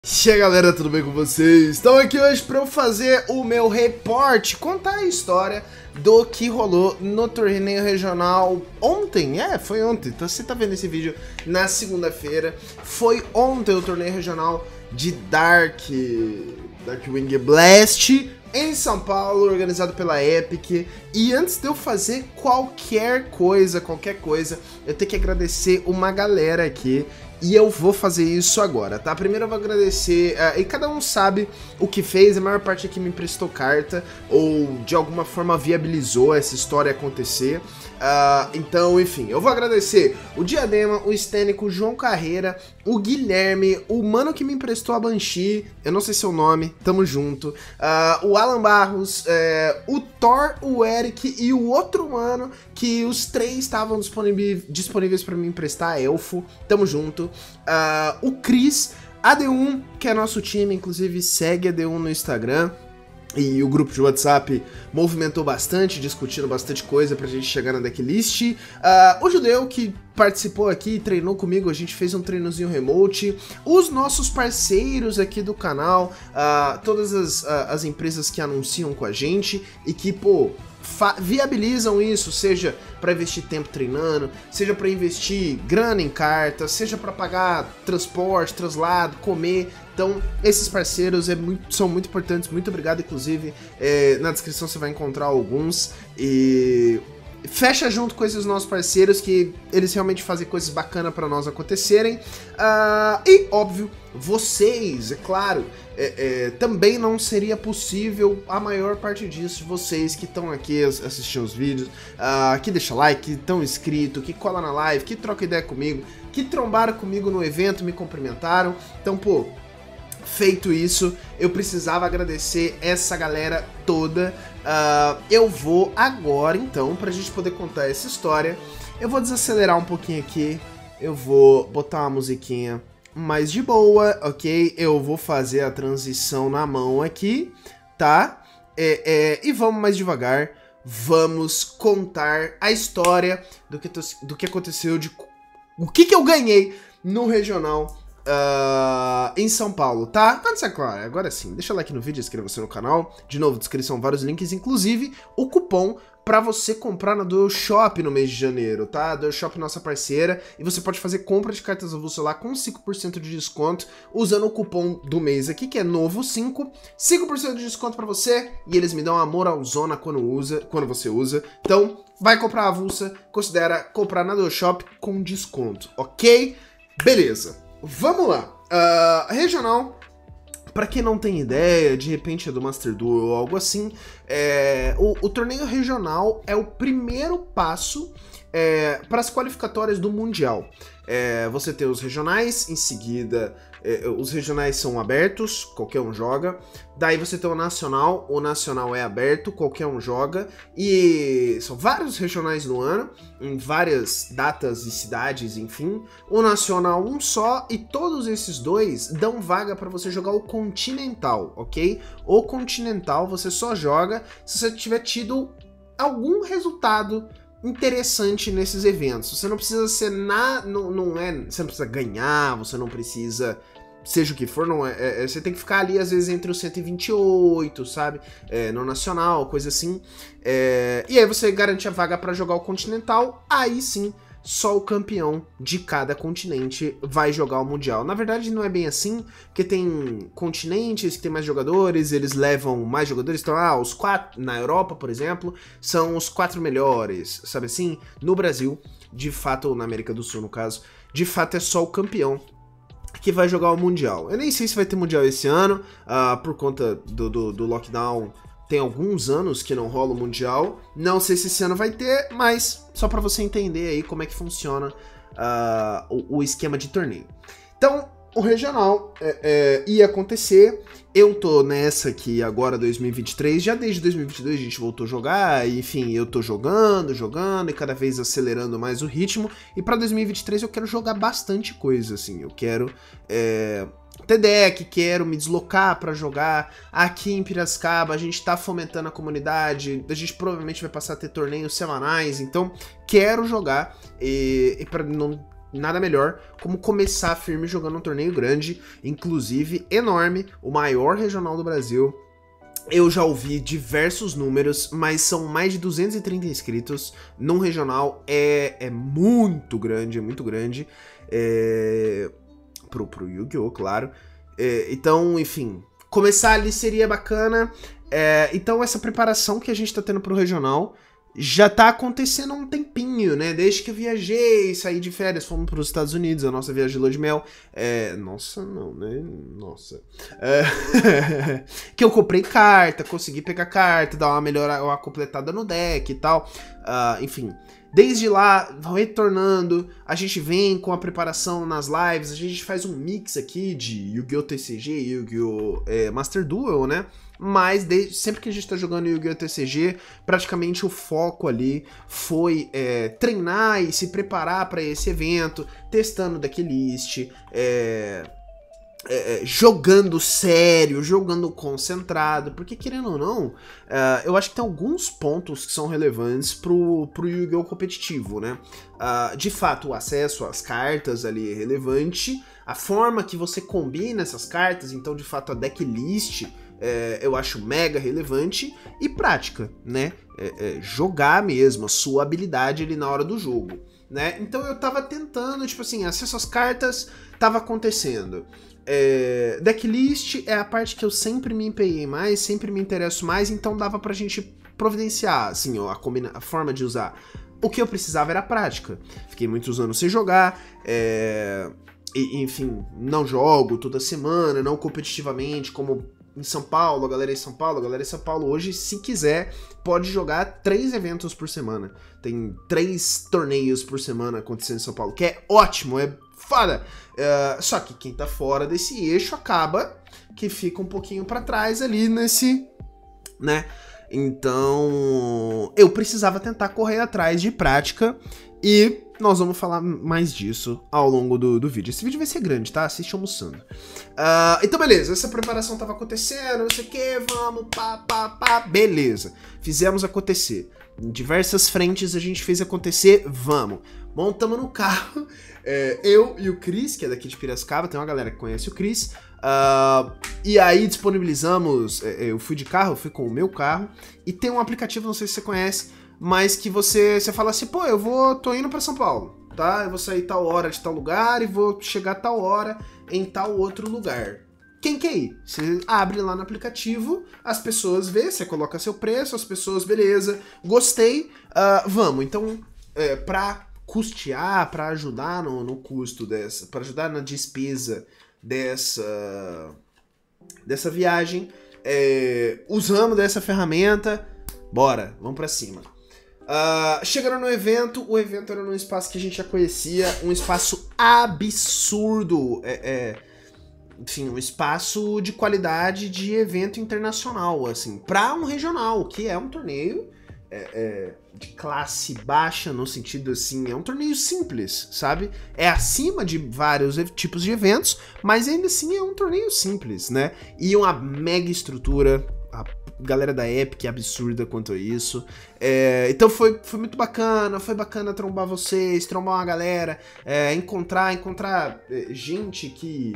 E aí galera, tudo bem com vocês? Estou aqui hoje para eu fazer o meu reporte, contar a história do que rolou no torneio regional ontem. Foi ontem, então você tá vendo esse vídeo na segunda-feira. Foi ontem o torneio regional de Darkwing Blast em São Paulo, organizado pela Epic. E antes de eu fazer qualquer coisa, eu tenho que agradecer uma galera aqui. E eu vou fazer isso agora, tá? Primeiro eu vou agradecer, e cada um sabe o que fez, a maior parte aqui me emprestou carta, ou de alguma forma viabilizou essa história acontecer. Então, enfim, eu vou agradecer o Diadema, o Stênico, o João Carreira, o Guilherme, o mano que me emprestou a Banshee, eu não sei seu nome, tamo junto, o Alan Barros, o Thor, o Eric e o outro mano, que os três estavam disponíveis pra me emprestar Elfo, tamo junto. O Cris, a D1, que é nosso time, inclusive segue a D1 no Instagram. E o grupo de WhatsApp movimentou bastante, discutindo bastante coisa pra gente chegar na decklist. O Judeu, que participou aqui, treinou comigo, a gente fez um treinozinho remote. Os nossos parceiros aqui do canal, todas as empresas que anunciam com a gente e que, pô, viabilizam isso, seja para investir tempo treinando, seja para investir grana em cartas, seja para pagar transporte, traslado, comer. Então, esses parceiros são muito importantes, muito obrigado, inclusive, na descrição você vai encontrar alguns, e fecha junto com esses nossos parceiros, que eles realmente fazem coisas bacanas para nós acontecerem. E, óbvio, vocês, é claro, também não seria possível a maior parte disso, vocês que estão aqui assistindo os vídeos, que deixa like, que estão inscritos, que cola na live, que troca ideia comigo, que trombaram comigo no evento, me cumprimentaram. Então, pô, feito isso, eu precisava agradecer essa galera toda. Eu vou agora, então, pra gente poder contar essa história, eu vou desacelerar um pouquinho aqui, eu vou botar uma musiquinha mais de boa, ok? Eu vou fazer a transição na mão aqui, tá? E vamos mais devagar, vamos contar a história do que aconteceu, o que eu ganhei no regional em São Paulo, tá? Antes, é claro, agora sim, deixa o like no vídeo, inscreva-se no canal. De novo, descrição, vários links, inclusive o cupom pra você comprar na Duel Shop no mês de janeiro, tá? A Duel Shop é nossa parceira e você pode fazer compra de cartas avulsas lá com 5% de desconto usando o cupom do mês aqui, que é novo5, 5% de desconto pra você, e eles me dão uma moralzona quando você usa. Então, vai comprar a avulsa, considera comprar na Duel Shop com desconto, ok? Beleza. Vamos lá, regional, pra quem não tem ideia, de repente é do Master Duel ou algo assim, o torneio regional é o primeiro passo para as qualificatórias do Mundial. Você tem os regionais, em seguida os regionais são abertos, qualquer um joga. Daí você tem o nacional é aberto, qualquer um joga. E são vários regionais no ano, em várias datas e cidades, enfim. O nacional um só, e todos esses dois dão vaga para você jogar o continental, ok? O continental você só joga se você tiver tido algum resultado interessante nesses eventos. Você não precisa ser você não precisa ganhar, você não precisa, seja o que for, você tem que ficar ali às vezes entre os 128, sabe, no nacional, coisa assim, e aí você garante a vaga para jogar o continental. Aí sim, só o campeão de cada continente vai jogar o Mundial. Na verdade não é bem assim, porque tem continentes que tem mais jogadores, eles levam mais jogadores. Então, os 4, na Europa, por exemplo, são os 4 melhores, sabe assim? No Brasil, de fato, ou na América do Sul, no caso, de fato é só o campeão que vai jogar o Mundial. Eu nem sei se vai ter Mundial esse ano, por conta do lockdown. Tem alguns anos que não rola o Mundial, não sei se esse ano vai ter, mas só para você entender aí como é que funciona o esquema de torneio. Então, o regional ia acontecer, eu tô nessa aqui agora, 2023, já desde 2022 a gente voltou a jogar, enfim, eu tô jogando e cada vez acelerando mais o ritmo, e pra 2023 eu quero jogar bastante coisa, assim, eu quero ter deck, quero me deslocar pra jogar aqui em Piracicaba. A gente tá fomentando a comunidade, a gente provavelmente vai passar a ter torneios semanais, então quero jogar, e pra não nada melhor como começar firme jogando um torneio grande, inclusive enorme, o maior regional do Brasil. Eu já ouvi diversos números, mas são mais de 230 inscritos num regional, é muito grande, pro Yu-Gi-Oh!, claro. Então, enfim, começar ali seria bacana. Então essa preparação que a gente tá tendo pro regional já tá acontecendo há um tempinho, né? Desde que eu viajei, saí de férias, fomos pros Estados Unidos, a nossa viagem de lua de mel. Nossa, não, né? Nossa. Que eu comprei carta, consegui pegar carta, dar uma completada no deck e tal. Enfim, desde lá, retornando, a gente vem com a preparação nas lives, a gente faz um mix aqui de Yu-Gi-Oh! TCG e Yu-Gi-Oh! Master Duel, né? Mas sempre que a gente tá jogando Yu-Gi-Oh! TCG, praticamente o foco ali foi treinar e se preparar para esse evento, testando decklist, jogando sério, jogando concentrado, porque querendo ou não, eu acho que tem alguns pontos que são relevantes pro Yu-Gi-Oh! Competitivo, né? De fato, o acesso às cartas ali é relevante, a forma que você combina essas cartas, então de fato a decklist eu acho mega relevante, e prática, né? Jogar mesmo, a sua habilidade ali na hora do jogo, né? Então eu tava tentando, tipo assim, acesso às cartas tava acontecendo. Decklist é a parte que eu sempre me empenhei mais, sempre me interesso mais, então dava pra gente providenciar, assim, ó, a forma de usar. O que eu precisava era prática. Fiquei muitos anos sem jogar, enfim, não jogo toda semana, não competitivamente, como em São Paulo, a galera em São Paulo hoje, se quiser, pode jogar 3 eventos por semana. Tem 3 torneios por semana acontecendo em São Paulo, que é ótimo, é foda. Só que quem tá fora desse eixo acaba que fica um pouquinho pra trás ali nesse, né? Então, eu precisava tentar correr atrás de prática e nós vamos falar mais disso ao longo do vídeo. Esse vídeo vai ser grande, tá? Assiste almoçando. Então, beleza. Essa preparação tava acontecendo, não sei o que, vamos, beleza. Fizemos acontecer. Em diversas frentes a gente fez acontecer, vamos. Montamos no carro, eu e o Cris, que é daqui de Piracicaba, tem uma galera que conhece o Cris. E aí disponibilizamos, eu fui de carro, eu fui com o meu carro, e tem um aplicativo, não sei se você conhece, mas que você fala assim, pô, tô indo pra São Paulo, tá? Eu vou sair tal hora de tal lugar e vou chegar tal hora em tal outro lugar. Quem quer ir? Você abre lá no aplicativo, as pessoas vê, você coloca seu preço, as pessoas, beleza, gostei, vamos. Então, pra custear, pra ajudar no custo dessa, pra ajudar na despesa dessa viagem, usamos dessa ferramenta, bora, vamos pra cima. Chegando no evento, o evento era num espaço que a gente já conhecia, um espaço absurdo, enfim, um espaço de qualidade de evento internacional, assim, pra um regional, que é um torneio de classe baixa, no sentido assim, é um torneio simples, sabe? É acima de vários tipos de eventos, mas ainda assim é um torneio simples, né? E uma mega estrutura, a galera da Epic é absurda quanto a isso. Então foi muito bacana, foi bacana trombar vocês, trombar uma galera, encontrar gente que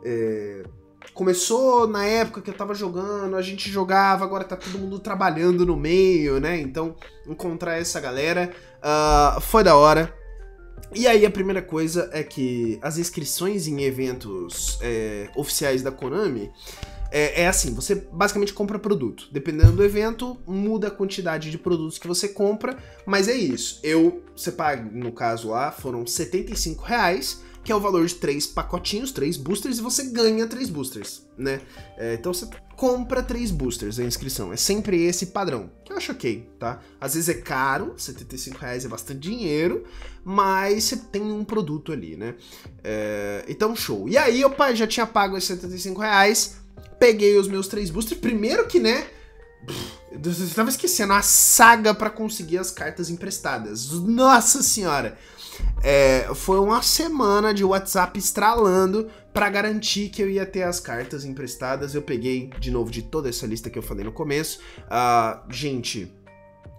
começou na época que eu tava jogando, a gente jogava, agora tá todo mundo trabalhando no meio, né? Então, encontrar essa galera foi da hora. E aí, a primeira coisa é que as inscrições em eventos oficiais da Konami assim, você basicamente compra produto. Dependendo do evento, muda a quantidade de produtos que você compra, mas é isso. Você paga, no caso lá, foram R$75, que é o valor de 3 pacotinhos, 3 boosters, e você ganha 3 boosters, né? Então você compra 3 boosters a inscrição, é sempre esse padrão, que eu acho ok, tá? Às vezes é caro, R$75 é bastante dinheiro, mas você tem um produto ali, né? Então show. E aí, opa, já tinha pago esses R$75, peguei os meus 3 boosters, primeiro que, né, eu tava esquecendo, a saga pra conseguir as cartas emprestadas, nossa senhora! Foi uma semana de WhatsApp estralando pra garantir que eu ia ter as cartas emprestadas. Eu peguei, de novo, de toda essa lista que eu falei no começo. Gente,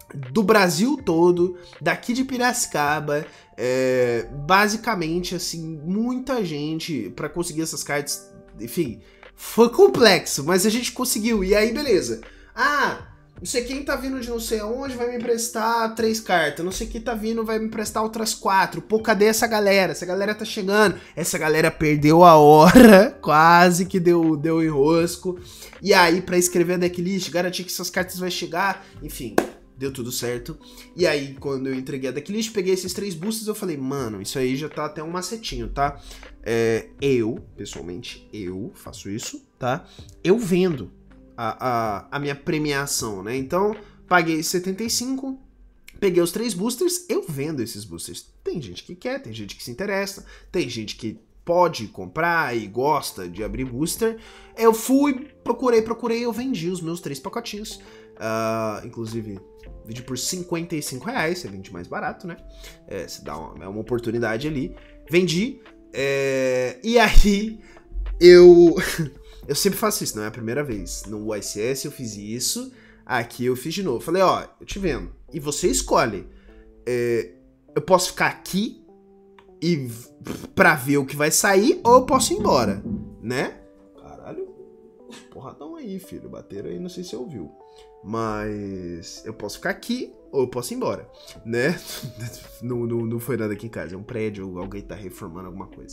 do Brasil todo, daqui de Piracicaba, basicamente, assim, muita gente pra conseguir essas cartas, enfim, foi complexo, mas a gente conseguiu, e aí beleza. Não sei quem tá vindo de não sei aonde vai me emprestar 3 cartas. Não sei quem tá vindo vai me emprestar outras 4. Pô, cadê essa galera? Essa galera tá chegando. Essa galera perdeu a hora. Quase que deu enrosco. E aí, pra escrever a decklist, garantir que essas cartas vai chegar. Enfim, deu tudo certo. E aí, quando eu entreguei a decklist, peguei esses 3 boosters, eu falei, mano, isso aí já tá até um macetinho, tá? Pessoalmente, eu faço isso, tá? Eu vendo a minha premiação, né? Então, paguei 75, peguei os 3 boosters, eu vendo esses boosters. Tem gente que quer, tem gente que se interessa, tem gente que pode comprar e gosta de abrir booster. Eu fui, procurei, eu vendi os meus 3 pacotinhos. Inclusive, vendi por R$55, você vende mais barato, né? Você dá uma oportunidade ali. Vendi, e aí eu sempre faço isso, não é a primeira vez. No YCS eu fiz isso, aqui eu fiz de novo. Falei, ó, eu te vendo. E você escolhe. Eu posso ficar aqui e pra ver o que vai sair, ou eu posso ir embora, né? Caralho, porradão aí, filho. Bateram aí, não sei se você ouviu. Mas eu posso ficar aqui, ou eu posso ir embora, né? Não foi nada aqui em casa, é um prédio, alguém tá reformando alguma coisa.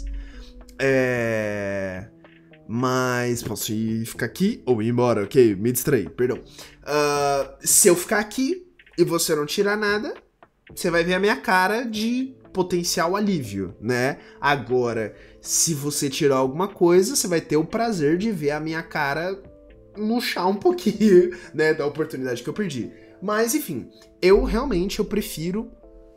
Mas posso ficar aqui ou ir embora, ok? Me distraí, perdão. Se eu ficar aqui e você não tirar nada, você vai ver a minha cara de potencial alívio, né? Agora, se você tirar alguma coisa, você vai ter o prazer de ver a minha cara murchar um pouquinho, né? Da oportunidade que eu perdi. Mas, enfim, eu prefiro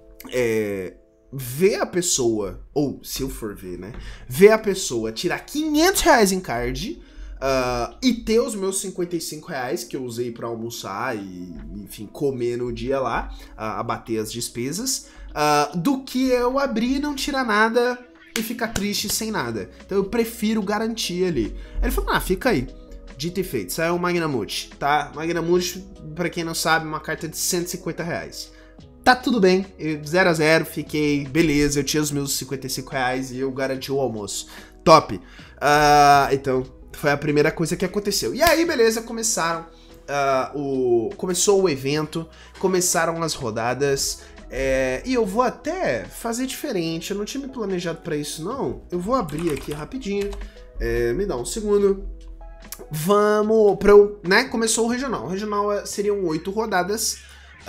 ver a pessoa, ou se eu for ver, né? Ver a pessoa tirar R$500 em card e ter os meus R$55 que eu usei pra almoçar e, enfim, comer no dia lá, abater as despesas, do que eu abrir e não tirar nada e ficar triste sem nada. Então eu prefiro garantir ali. Ele falou, fica aí. Dito e feito, saiu o Magnamute, tá? Magnamute, pra quem não sabe, uma carta de R$150. Tá tudo bem, 0 a 0, fiquei, beleza, eu tinha os meus R$55 e eu garanti o almoço. Top! Então, foi a primeira coisa que aconteceu. E aí, beleza, começou o evento, começaram as rodadas, e eu vou até fazer diferente, eu não tinha me planejado pra isso não, eu vou abrir aqui rapidinho, me dá um segundo. Vamos pra eu, né, começou o regional. O regional seriam 8 rodadas.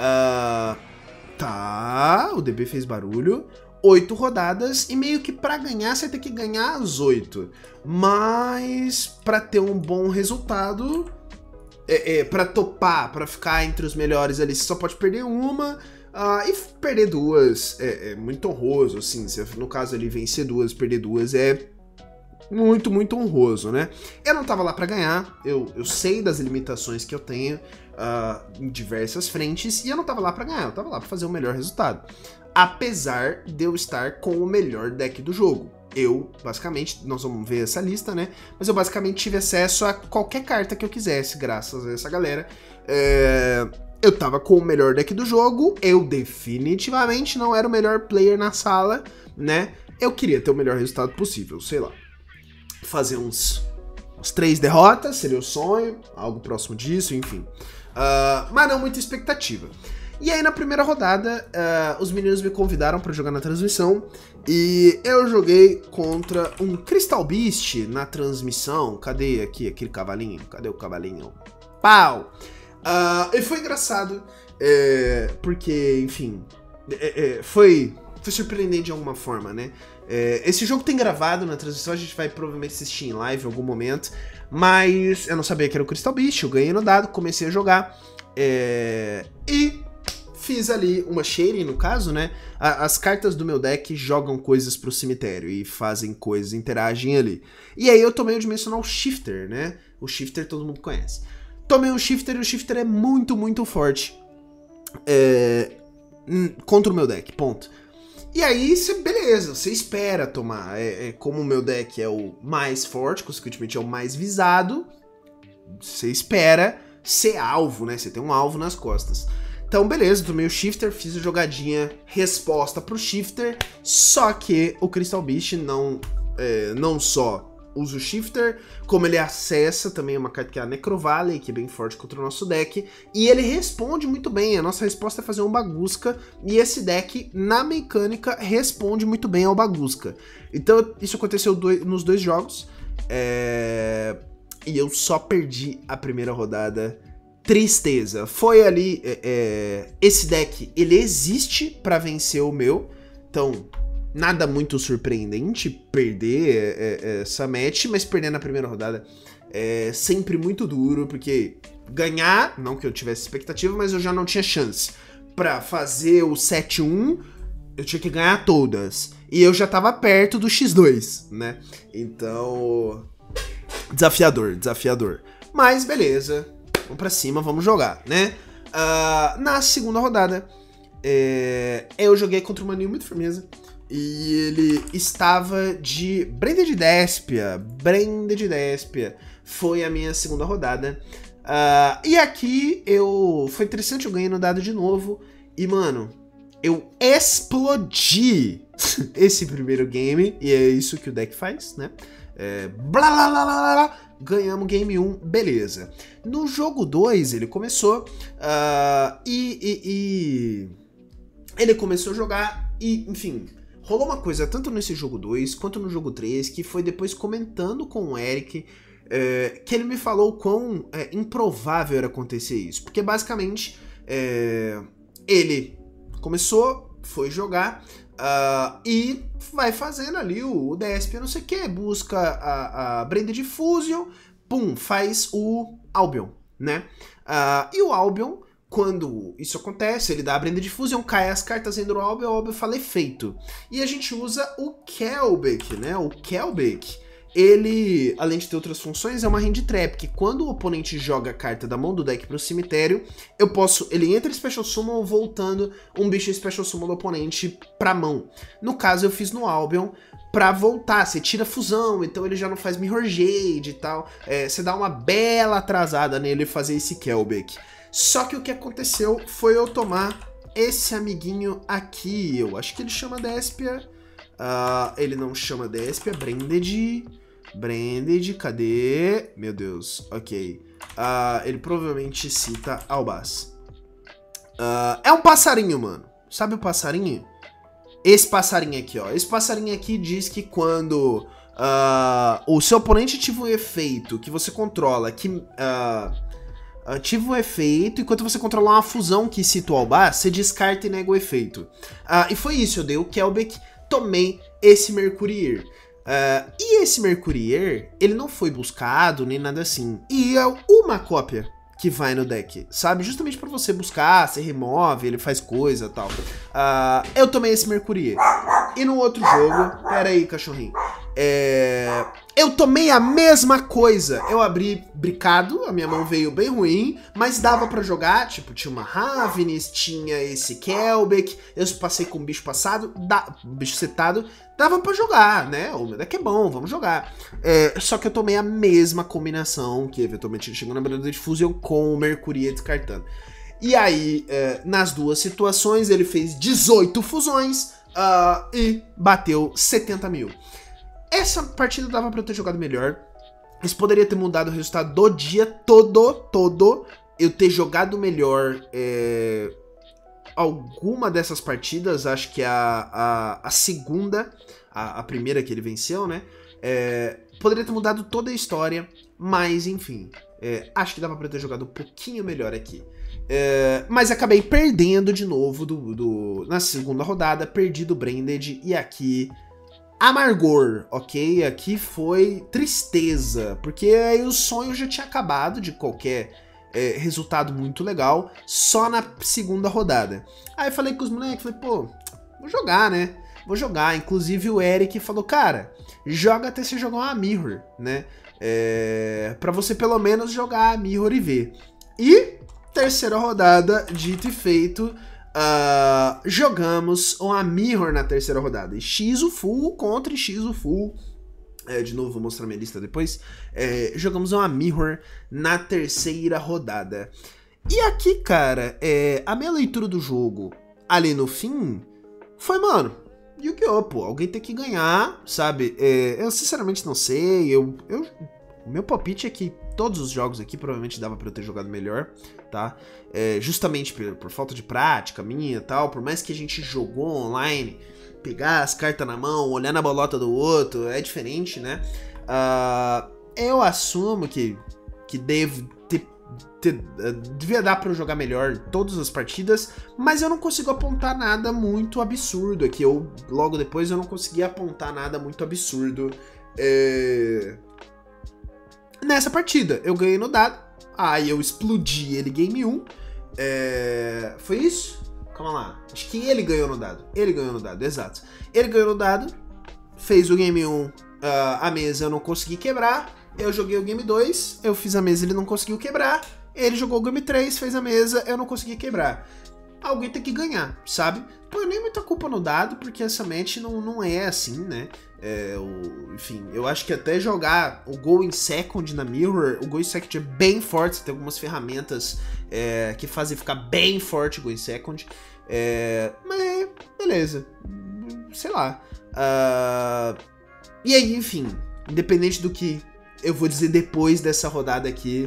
Tá, o DB fez barulho. 8 rodadas e meio que pra ganhar você tem que ganhar as 8. Mas pra ter um bom resultado, pra topar, pra ficar entre os melhores ali, você só pode perder uma. E perder 2 é muito honroso, assim. Se no caso ali vencer 2, perder 2 é muito, muito honroso, né? Eu não tava lá pra ganhar, eu sei das limitações que eu tenho em diversas frentes, e eu não tava lá pra ganhar, eu tava lá pra fazer o melhor resultado. Apesar de eu estar com o melhor deck do jogo. Eu, basicamente, nós vamos ver essa lista, né? Mas eu basicamente tive acesso a qualquer carta que eu quisesse, graças a essa galera. Eu tava com o melhor deck do jogo, eu definitivamente não era o melhor player na sala, né? Eu queria ter o melhor resultado possível, sei lá. Fazer uns 3 derrotas, seria o sonho, algo próximo disso, enfim. Mas não muita expectativa. E aí na primeira rodada, os meninos me convidaram pra jogar na transmissão, e eu joguei contra um Crystal Beast na transmissão. Cadê aqui aquele cavalinho? Cadê o cavalinho? Pau! E foi engraçado, porque, enfim, foi surpreendente de alguma forma, né? Esse jogo tem gravado na transmissão, a gente vai provavelmente assistir em live em algum momento, mas eu não sabia que era o Crystal Beast, eu ganhei no dado, comecei a jogar, e fiz ali uma shading, no caso, né? As cartas do meu deck jogam coisas pro cemitério e fazem coisas, interagem ali. E aí eu tomei o Dimensional Shifter, né? O Shifter todo mundo conhece. Tomei um Shifter e o Shifter é muito, muito forte contra o meu deck, ponto. E aí, beleza, você espera tomar. Como o meu deck é o mais forte, consequentemente é o mais visado, você espera ser alvo, né? Você tem um alvo nas costas. Então, beleza, tomei o Shifter, fiz a jogadinha resposta pro Shifter, só que o Crystal Beast não só usa o Shifter, como ele acessa também uma carta que é a Necrovalley, que é bem forte contra o nosso deck, e ele responde muito bem. A nossa resposta é fazer um Bagusca, e esse deck, na mecânica, responde muito bem ao Bagusca. Então, isso aconteceu nos 2 jogos, e eu só perdi a primeira rodada. Tristeza. Foi ali, esse deck, ele existe pra vencer o meu, então nada muito surpreendente perder essa match, mas perder na primeira rodada é sempre muito duro, porque ganhar, não que eu tivesse expectativa, mas eu já não tinha chance. Pra fazer o 7-1, eu tinha que ganhar todas, e eu já tava perto do X2, né? Então, desafiador. Mas beleza. Vamos pra cima, vamos jogar, né? Na segunda rodada, eu joguei contra um maninho muito firmeza. E ele estava de Branded Despia. Foi a minha segunda rodada. E aqui foi interessante, eu ganhei no dado de novo. E, mano, eu explodi esse primeiro game. E é isso que o deck faz, né? Ganhamos game 1, beleza. No jogo 2 ele começou ele começou a jogar e, enfim, rolou uma coisa tanto nesse jogo 2 quanto no jogo 3, que foi depois comentando com o Eric, que ele me falou quão improvável era acontecer isso. Porque basicamente ele começou, foi jogar e vai fazendo ali o Despia, não sei o que, busca a Branded Fusion, pum, faz o Albion, né? E o Albion, quando isso acontece, ele dá a Branded Fusion, cai as cartas dentro do Albion, o Albion fala efeito. E a gente usa o Kelbeck, né? O Kelbeck, ele, além de ter outras funções, é uma hand trap, que quando o oponente joga a carta da mão do deck pro cemitério, ele entra em Special Summon voltando um bicho Special Summon do oponente pra mão. No caso, eu fiz no Albion pra voltar, você tira a fusão, então ele já não faz Mirror Jade e tal, você dá uma bela atrasada nele fazer esse Kelbeck. Só que o que aconteceu foi eu tomar esse amiguinho aqui, eu acho que ele chama Despia. Ele não chama Despia, Branded, cadê? Meu Deus, ok. Ele provavelmente cita Albaz. É um passarinho, mano. Sabe o passarinho? Esse passarinho aqui, ó. Esse passarinho aqui diz que quando o seu oponente ativa um efeito que você controla, que ativa o efeito, enquanto você controlar uma fusão que cita o Albaz, você descarta e nega o efeito. E foi isso, eu dei o Kelbeck, tomei esse Mercurier. E esse Mercurier, ele não foi buscado, nem nada assim. E é uma cópia que vai no deck, sabe? Justamente pra você buscar, você remove, ele faz coisa e tal. Eu tomei esse Mercurier. E no outro jogo, pera aí, cachorrinho. Eu tomei a mesma coisa. Eu abri bricado, a minha mão veio bem ruim, mas dava pra jogar. Tipo, tinha uma Ravenis, tinha esse Kelbeck, eu passei com um bicho passado, bicho setado, dava pra jogar, né? O meu deck é bom, vamos jogar. Só que eu tomei a mesma combinação, que eventualmente chegou na Branded Fusion com o Mercurier descartando. E aí, nas duas situações, ele fez 18 fusões e bateu 70 mil. Essa partida dava pra eu ter jogado melhor. Isso poderia ter mudado o resultado do dia todo. Eu ter jogado melhor alguma dessas partidas. Acho que a segunda, a primeira que ele venceu, né? Poderia ter mudado toda a história. Mas, enfim, acho que dava pra eu ter jogado um pouquinho melhor aqui. Mas acabei perdendo de novo na segunda rodada. Perdi do Branded e aqui... amargor, ok? Aqui foi tristeza, porque aí o sonho já tinha acabado de qualquer resultado muito legal, só na segunda rodada. Aí falei com os moleques, falei, pô, vou jogar, né? Vou jogar. Inclusive o Eric falou, cara, joga até você jogar uma Mirror, né? Pra você pelo menos jogar a Mirror e ver. E terceira rodada, dito e feito... jogamos uma Mirror na terceira rodada. X full contra X full. De novo, vou mostrar minha lista depois. Jogamos uma Mirror na terceira rodada. E aqui, cara, a minha leitura do jogo ali no fim foi, mano, Yu-Gi-Oh, pô, alguém tem que ganhar, sabe? Eu sinceramente não sei, o meu palpite é que todos os jogos aqui provavelmente dava pra eu ter jogado melhor, tá? Justamente por falta de prática minha e tal, por mais que a gente jogou online, pegar as cartas na mão, olhar na bolota do outro, é diferente, né? Eu assumo que devia dar pra eu jogar melhor todas as partidas, mas eu não consigo apontar nada muito absurdo aqui. Logo depois eu não consegui apontar nada muito absurdo nessa partida. Eu ganhei no dado, aí eu explodi ele game 1. Foi isso? Calma lá. Acho que ele ganhou no dado. Ele ganhou no dado, exato. Ele ganhou no dado, fez o game 1, a mesa eu não consegui quebrar. Eu joguei o game 2, eu fiz a mesa, ele não conseguiu quebrar. Ele jogou o game 3, fez a mesa, eu não consegui quebrar. Alguém tem que ganhar, sabe? Põe nem muita culpa no dado, porque essa match não é assim, né? Enfim, eu acho que até jogar o Go in Second na Mirror, o Go in Second é bem forte, você tem algumas ferramentas que fazem ficar bem forte o Go in Second. Mas, beleza. Sei lá. E aí, enfim, independente do que eu vou dizer depois dessa rodada aqui,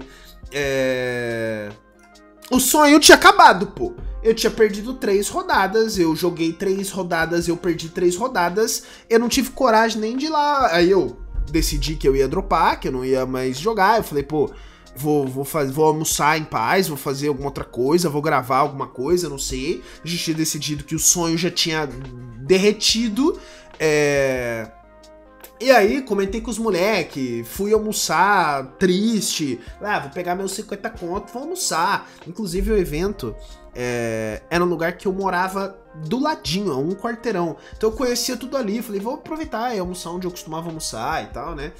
o sonho tinha acabado, pô. Eu tinha perdido 3 rodadas, eu joguei 3 rodadas, eu perdi 3 rodadas, eu não tive coragem nem de ir lá. Aí eu decidi que eu ia dropar, que eu não ia mais jogar. Eu falei, pô, vou almoçar em paz, vou fazer alguma outra coisa, vou gravar alguma coisa, não sei. A gente tinha decidido que o sonho já tinha derretido. E aí, comentei com os moleques, fui almoçar triste. Vou pegar meus 50 conto, vou almoçar. Inclusive, o evento era um lugar que eu morava do ladinho, a um quarteirão. Então eu conhecia tudo ali, falei, vou aproveitar e almoçar onde eu costumava almoçar e tal, né?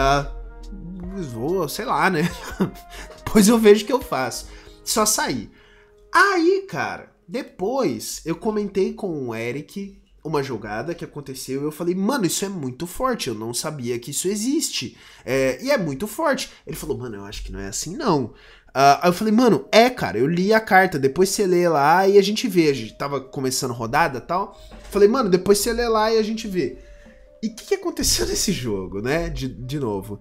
Vou, sei lá, né? Depois eu vejo o que eu faço. Só saí. Aí, cara, depois eu comentei com o Eric uma jogada que aconteceu e eu falei, mano, isso é muito forte, eu não sabia que isso existe. E é muito forte. Ele falou, mano, eu acho que não é assim, não. Aí eu falei, mano, cara, eu li a carta, depois você lê lá e a gente vê. A gente tava começando rodada e tal. Falei, mano, depois você lê lá e a gente vê. E o que aconteceu nesse jogo, né? De novo.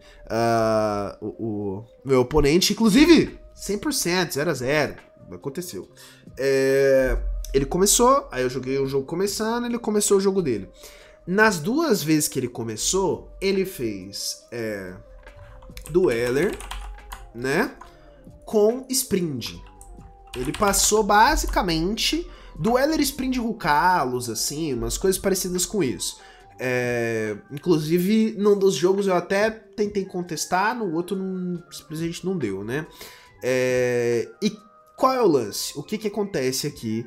O meu oponente, inclusive, 100%, 0-0. Aconteceu. Ele começou, aí eu joguei o jogo começando, ele começou o jogo dele. Nas 2 vezes que ele começou, ele fez Dueler, né? Com Sprint. Ele passou basicamente Dueler, Sprint, Rukalos, assim, umas coisas parecidas com isso. Inclusive, num dos jogos eu até tentei contestar, no outro simplesmente não deu, né? E qual é o lance? O que acontece aqui?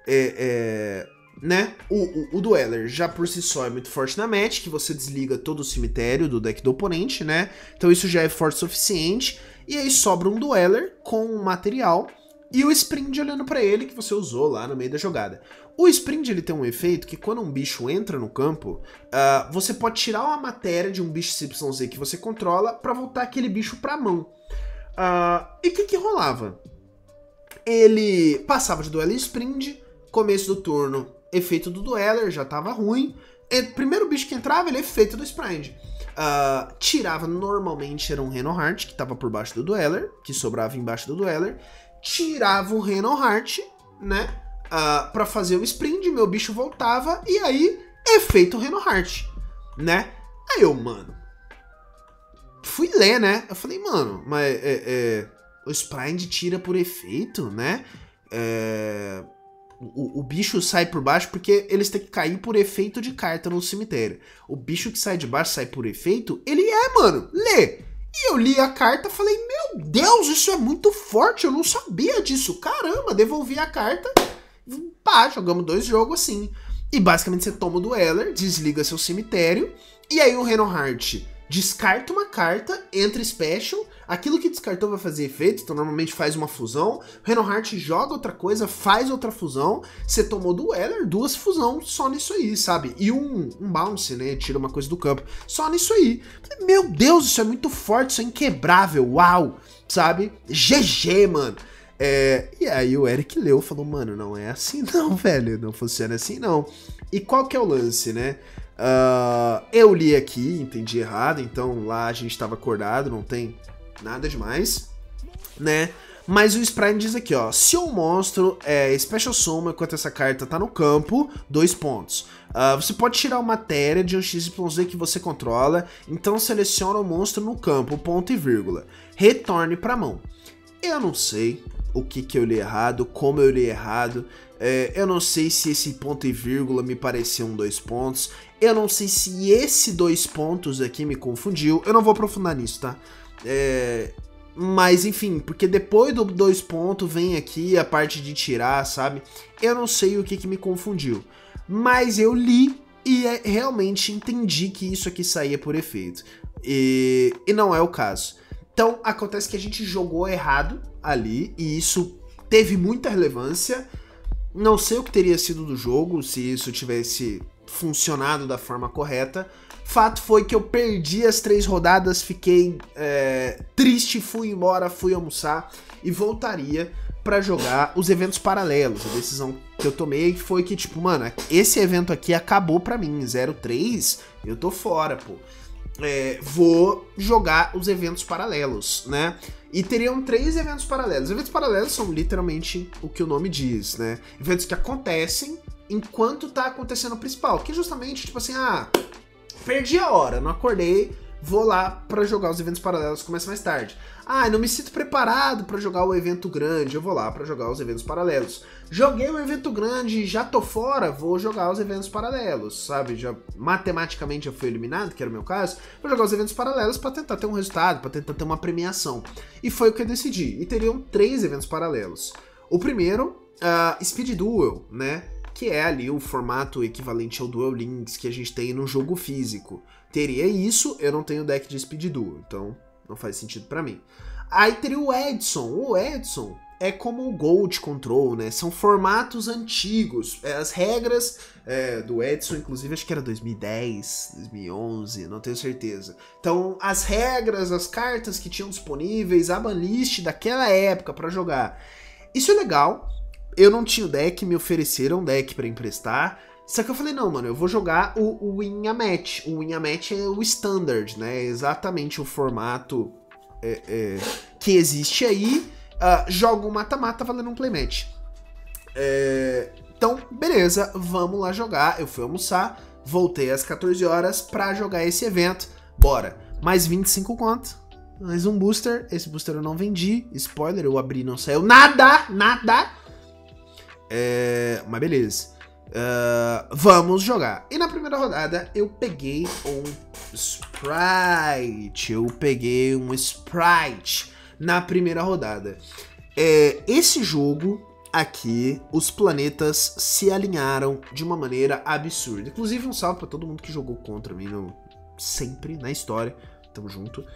Né? O Dueler já por si só é muito forte na match, que você desliga todo o cemitério do deck do oponente, né? Então isso já é forte o suficiente. E aí sobra um Dueler com um material e o Sprint olhando pra ele que você usou lá no meio da jogada. O Sprint ele tem um efeito que quando um bicho entra no campo, você pode tirar uma matéria de um bicho YZ que você controla pra voltar aquele bicho pra mão. E o que rolava? Ele passava de Dueler e Sprint, começo do turno, efeito do Dueler, já tava ruim. Primeiro bicho que entrava, ele é efeito do Sprint. Tirava, normalmente era um Renoheart, que tava por baixo do Dueler, que sobrava embaixo do Dueler. Tirava o Renoheart, né? Pra fazer o Sprint, meu bicho voltava, e aí, efeito Renoheart, né? Aí eu, mano, fui ler, né? Eu falei, mano, mas o Sprint tira por efeito, né? O bicho sai por baixo porque eles têm que cair por efeito de carta no cemitério. O bicho que sai de baixo sai por efeito, ele mano, lê. E eu li a carta e falei, meu Deus, isso é muito forte, eu não sabia disso. Caramba, devolvi a carta, pá, jogamos 2 jogos assim. E basicamente você toma o Dueler, desliga seu cemitério, e aí o Renoheart descarta uma carta, entra Special, aquilo que descartou vai fazer efeito, então normalmente faz uma fusão, o Renoheart joga outra coisa, faz outra fusão, você tomou Dueler, 2 fusão só nisso aí, sabe? E um bounce, né, tira uma coisa do campo, só nisso aí. Meu Deus, isso é muito forte, isso é inquebrável, uau, sabe? GG, mano. E aí o Eric leu e falou, mano, não é assim não, velho, não funciona assim não. E qual que é o lance, né? Eu li aqui, entendi errado, então lá a gente tava acordado, não tem nada demais, né? Mas o Sprite diz aqui, ó, se um monstro Special Summon enquanto essa carta tá no campo, 2 pontos. Você pode tirar uma matéria de um XYZ que você controla, então seleciona o monstro no campo, ponto e vírgula. Retorne pra mão. Eu não sei o que eu li errado, como eu li errado, eu não sei se esse ponto e vírgula me parecia um 2 pontos, eu não sei se esse 2 pontos aqui me confundiu, eu não vou aprofundar nisso, tá? Mas enfim, porque depois do 2 pontos vem aqui a parte de tirar, sabe? Eu não sei o que me confundiu, mas eu li e realmente entendi que isso aqui saía por efeito, e não é o caso. Então, acontece que a gente jogou errado ali, e isso teve muita relevância. Não sei o que teria sido do jogo, se isso tivesse funcionado da forma correta. Fato foi que eu perdi as 3 rodadas, fiquei triste, fui embora, fui almoçar e voltaria pra jogar os eventos paralelos. A decisão que eu tomei foi que, tipo, mano, esse evento aqui acabou pra mim, 0-3, eu tô fora, pô. Vou jogar os eventos paralelos, né? E teriam 3 eventos paralelos. Eventos paralelos são literalmente o que o nome diz, né? Eventos que acontecem enquanto tá acontecendo o principal. Que é justamente, tipo assim, perdi a hora, não acordei, vou lá pra jogar os eventos paralelos que começam mais tarde. Não me sinto preparado pra jogar o evento grande, eu vou lá pra jogar os eventos paralelos. Joguei o evento grande, já tô fora, vou jogar os eventos paralelos, sabe? Já matematicamente já fui eliminado, que era o meu caso, vou jogar os eventos paralelos pra tentar ter um resultado, pra tentar ter uma premiação. E foi o que eu decidi. E teriam 3 eventos paralelos. O primeiro, Speed Duel, né? Que é ali o formato equivalente ao Duel Links que a gente tem no jogo físico. Teria isso, eu não tenho deck de Speed Duel, então não faz sentido pra mim. Aí teria o Edson. O Edson é como o Gold Control, né? São formatos antigos. As regras do Edson, inclusive, acho que era 2010, 2011, não tenho certeza. Então, as regras, as cartas que tinham disponíveis, a banlist daquela época pra jogar. Isso é legal. Eu não tinha o deck, me ofereceram um deck pra emprestar. Só que eu falei, não, mano, eu vou jogar o Win a Match. O Win a Match é o Standard, né? É exatamente o formato que existe aí. Jogo um mata-mata valendo um playmatch. Então, beleza, vamos lá jogar. Eu fui almoçar, voltei às 14 horas pra jogar esse evento. Bora. Mais 25 conto. Mais um booster. Esse booster eu não vendi. Spoiler, eu abri e não saiu nada. Mas beleza. Vamos jogar. E na primeira rodada eu peguei um Sprite. Na primeira rodada. Esse jogo aqui, os planetas se alinharam de uma maneira absurda. Inclusive um salve pra todo mundo que jogou contra mim sempre na história. Tamo junto.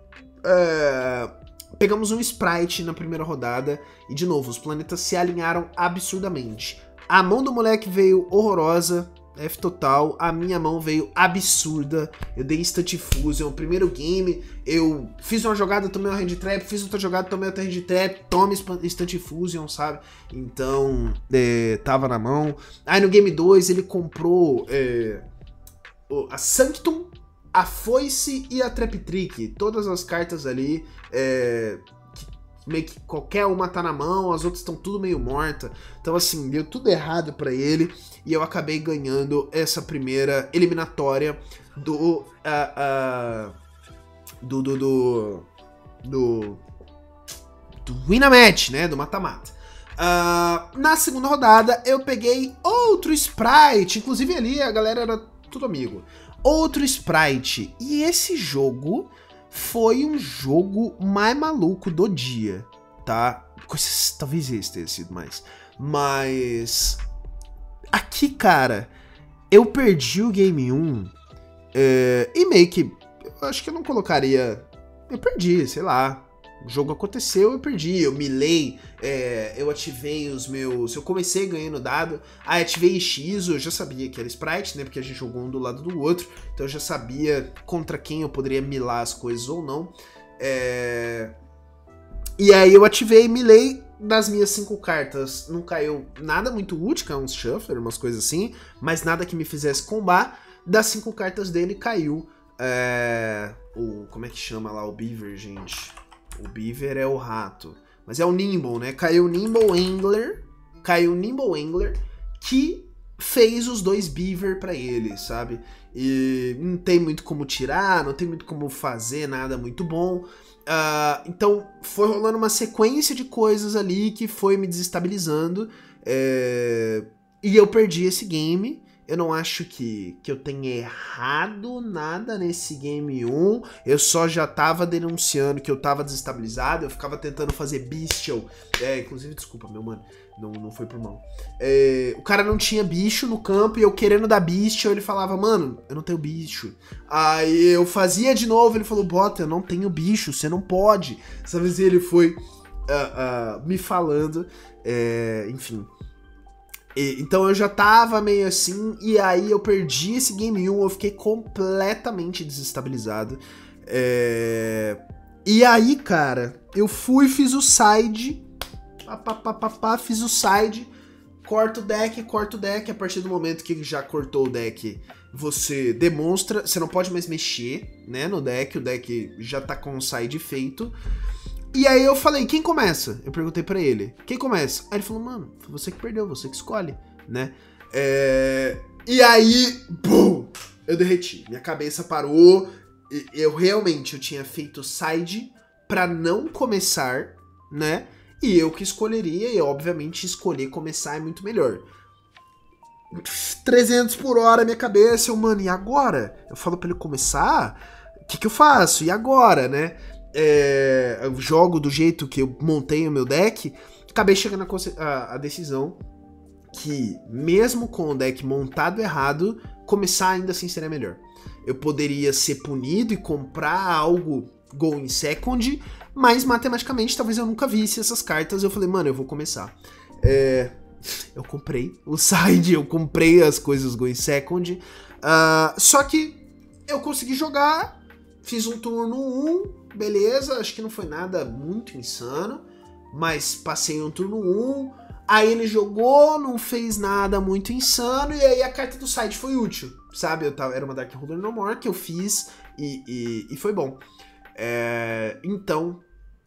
Pegamos um Sprite na primeira rodada e, de novo, os planetas se alinharam absurdamente. A mão do moleque veio horrorosa, F total. A minha mão veio absurda. Eu dei Instant Fusion. Primeiro game, eu fiz uma jogada, tomei uma Hand Trap. Fiz outra jogada, tomei outra Hand Trap. Tome Instant Fusion, sabe? Então, tava na mão. Aí no game 2, ele comprou a Sanctum, a Foice e a Trap Trick. Todas as cartas ali, meio que qualquer uma tá na mão, as outras estão tudo meio morta. Então assim, deu tudo errado pra ele e eu acabei ganhando essa primeira eliminatória do Win a Match, né, do mata-mata. Na segunda rodada eu peguei outro Sprite, inclusive ali a galera era tudo amigo. Outro Sprite, e esse jogo foi um jogo mais maluco do dia, tá? Talvez esse tenha sido mais. Mas aqui, cara, eu perdi o Game 1 e meio que, eu acho que eu não colocaria, eu perdi, sei lá. O jogo aconteceu, eu perdi, eu milei, eu ativei os meus... Eu comecei ganhando dado, aí ativei X, eu já sabia que era Sprite, né, porque a gente jogou um do lado do outro, então eu já sabia contra quem eu poderia milar as coisas ou não. E aí eu ativei, milei, Das minhas 5 cartas não caiu nada muito útil, caiu uns shuffler, umas coisas assim, mas nada que me fizesse combar. Das 5 cartas dele caiu como é que chama lá o Beaver, gente? O Beaver é o rato, mas é o Nimble, né? Caiu o Nimble Angler, que fez os 2 Beaver pra ele, sabe? E não tem muito como tirar, não tem muito como fazer nada muito bom. Então foi rolando uma sequência de coisas ali que foi me desestabilizando. E eu perdi esse game. Eu não acho que eu tenha errado nada nesse game 1. Eu só já tava denunciando que eu tava desestabilizado. Eu ficava tentando fazer Bestial. Inclusive, desculpa, meu mano. Não foi por mal. O cara não tinha bicho no campo e eu querendo dar Bestial, ele falava, mano, eu não tenho bicho. Aí eu fazia de novo, ele falou, Bota, eu não tenho bicho, você não pode. Essa vez ele foi me falando, enfim... Então eu já tava meio assim, e aí eu perdi esse Game 1, eu fiquei completamente desestabilizado. E aí, cara, eu fui e fiz o side, fiz o side, corta o deck, a partir do momento que já cortou o deck, você demonstra, você não pode mais mexer, né, no deck, o deck já tá com o side feito. E aí eu falei, quem começa? Eu perguntei pra ele, quem começa? Aí ele falou, mano, foi você que perdeu, você que escolhe, né? E aí, bum, eu derreti, minha cabeça parou, eu tinha feito side pra não começar, né? E eu que escolheria, e obviamente escolher começar é muito melhor. 300 por hora minha cabeça, mano, e agora? Eu falo pra ele começar, o que eu faço? E agora, né? Eu jogo do jeito que eu montei o meu deck, acabei chegando a decisão que, mesmo com o deck montado errado, começar ainda assim seria melhor. Eu poderia ser punido e comprar algo Go in Second, mas matematicamente talvez eu nunca visse essas cartas. Eu falei, mano, eu vou começar. Eu comprei o side, eu comprei as coisas Go in Second, só que eu consegui jogar, fiz um turno 1, beleza, acho que não foi nada muito insano, mas passei um turno 1, aí ele jogou, não fez nada muito insano, e aí a carta do side foi útil, sabe? Era uma Dark Ruler No More que eu fiz e foi bom. Então,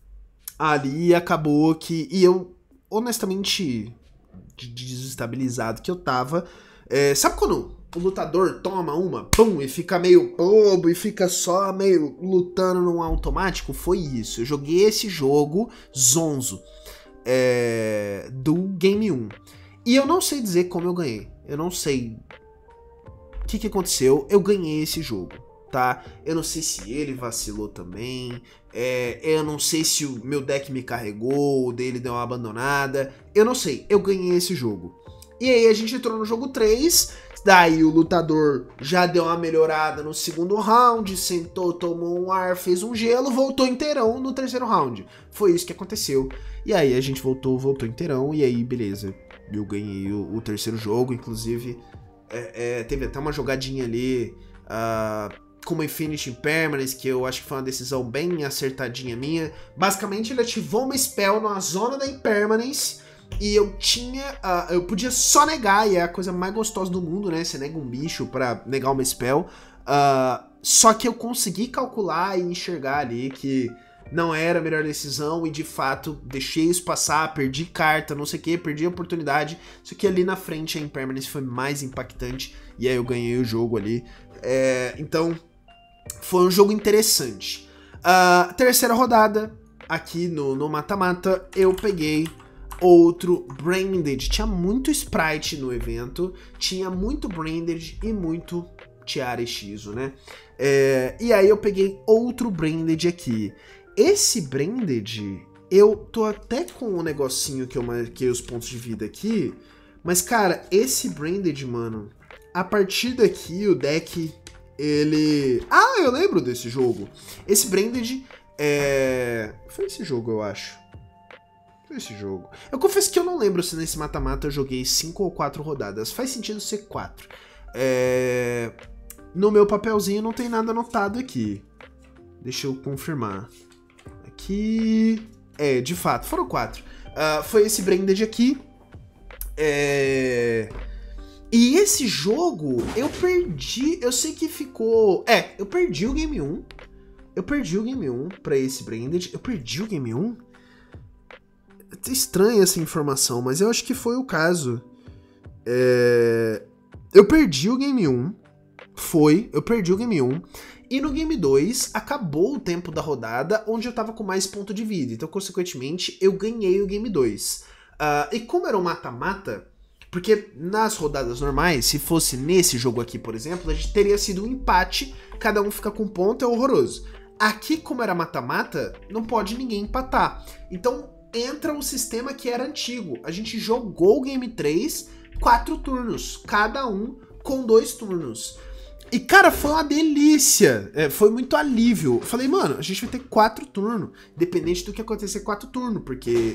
ali acabou que... E eu, honestamente, desestabilizado que eu tava... sabe quando o lutador toma uma, pum, e fica meio bobo, e fica só meio lutando num automático? Foi isso. Eu joguei esse jogo, Zonzo, do Game 1. E eu não sei dizer como eu ganhei. Eu não sei o que aconteceu. Eu ganhei esse jogo, tá? Eu não sei se ele vacilou também. Eu não sei se o meu deck me carregou, o dele deu uma abandonada. Eu não sei. Eu ganhei esse jogo. E aí a gente entrou no jogo 3, daí o lutador já deu uma melhorada no segundo round, sentou, tomou um ar, fez um gelo, voltou inteirão no terceiro round. Foi isso que aconteceu. E aí a gente voltou inteirão, e aí beleza, eu ganhei o terceiro jogo, inclusive teve até uma jogadinha ali com uma Infinity Impermanence, que eu acho que foi uma decisão bem acertadinha minha. Basicamente ele ativou uma spell na zona da Impermanence, e eu podia só negar, e é a coisa mais gostosa do mundo, né? Você nega um bicho pra negar uma spell. Só que eu consegui calcular e enxergar ali que não era a melhor decisão, e de fato deixei isso passar, perdi carta, não sei o que, perdi a oportunidade. Só que ali na frente a Impermanence foi mais impactante, e aí eu ganhei o jogo ali. Então foi um jogo interessante. Terceira rodada, aqui no mata-mata, eu peguei outro Branded. Tinha muito Sprite no evento, tinha muito Branded e muito Tiara Shizu, né? E aí eu peguei outro Branded aqui. Esse Branded, eu tô até com um negocinho que eu marquei os pontos de vida aqui, mas cara, esse Branded, mano, a partir daqui o deck, ele... eu lembro desse jogo. Esse Branded, foi esse jogo, eu acho. Esse jogo. Eu confesso que eu não lembro se nesse mata-mata eu joguei 5 ou 4 rodadas. Faz sentido ser 4. No meu papelzinho não tem nada anotado aqui. Deixa eu confirmar. Aqui... de fato, foram 4. foi esse Branded aqui. E esse jogo, eu perdi, eu sei que ficou... eu perdi o Game 1. Eu perdi o Game 1 pra esse Branded. Eu perdi o Game 1? É estranha essa informação, mas eu acho que foi o caso. Eu perdi o Game 1. Eu perdi o Game 1. E no Game 2, acabou o tempo da rodada, onde eu tava com mais ponto de vida. Então, consequentemente, eu ganhei o Game 2. E como era um mata-mata... Porque nas rodadas normais, se fosse nesse jogo aqui, por exemplo, a gente teria sido um empate, cada um fica com ponto, é horroroso. Aqui, como era mata-mata, não pode ninguém empatar. Então, entra o sistema que era antigo. A gente jogou o Game 3, 4 turnos, cada um com 2 turnos. E, cara, foi uma delícia. Foi muito alívio. Eu falei, mano, a gente vai ter 4 turnos, independente do que acontecer 4 turnos, porque...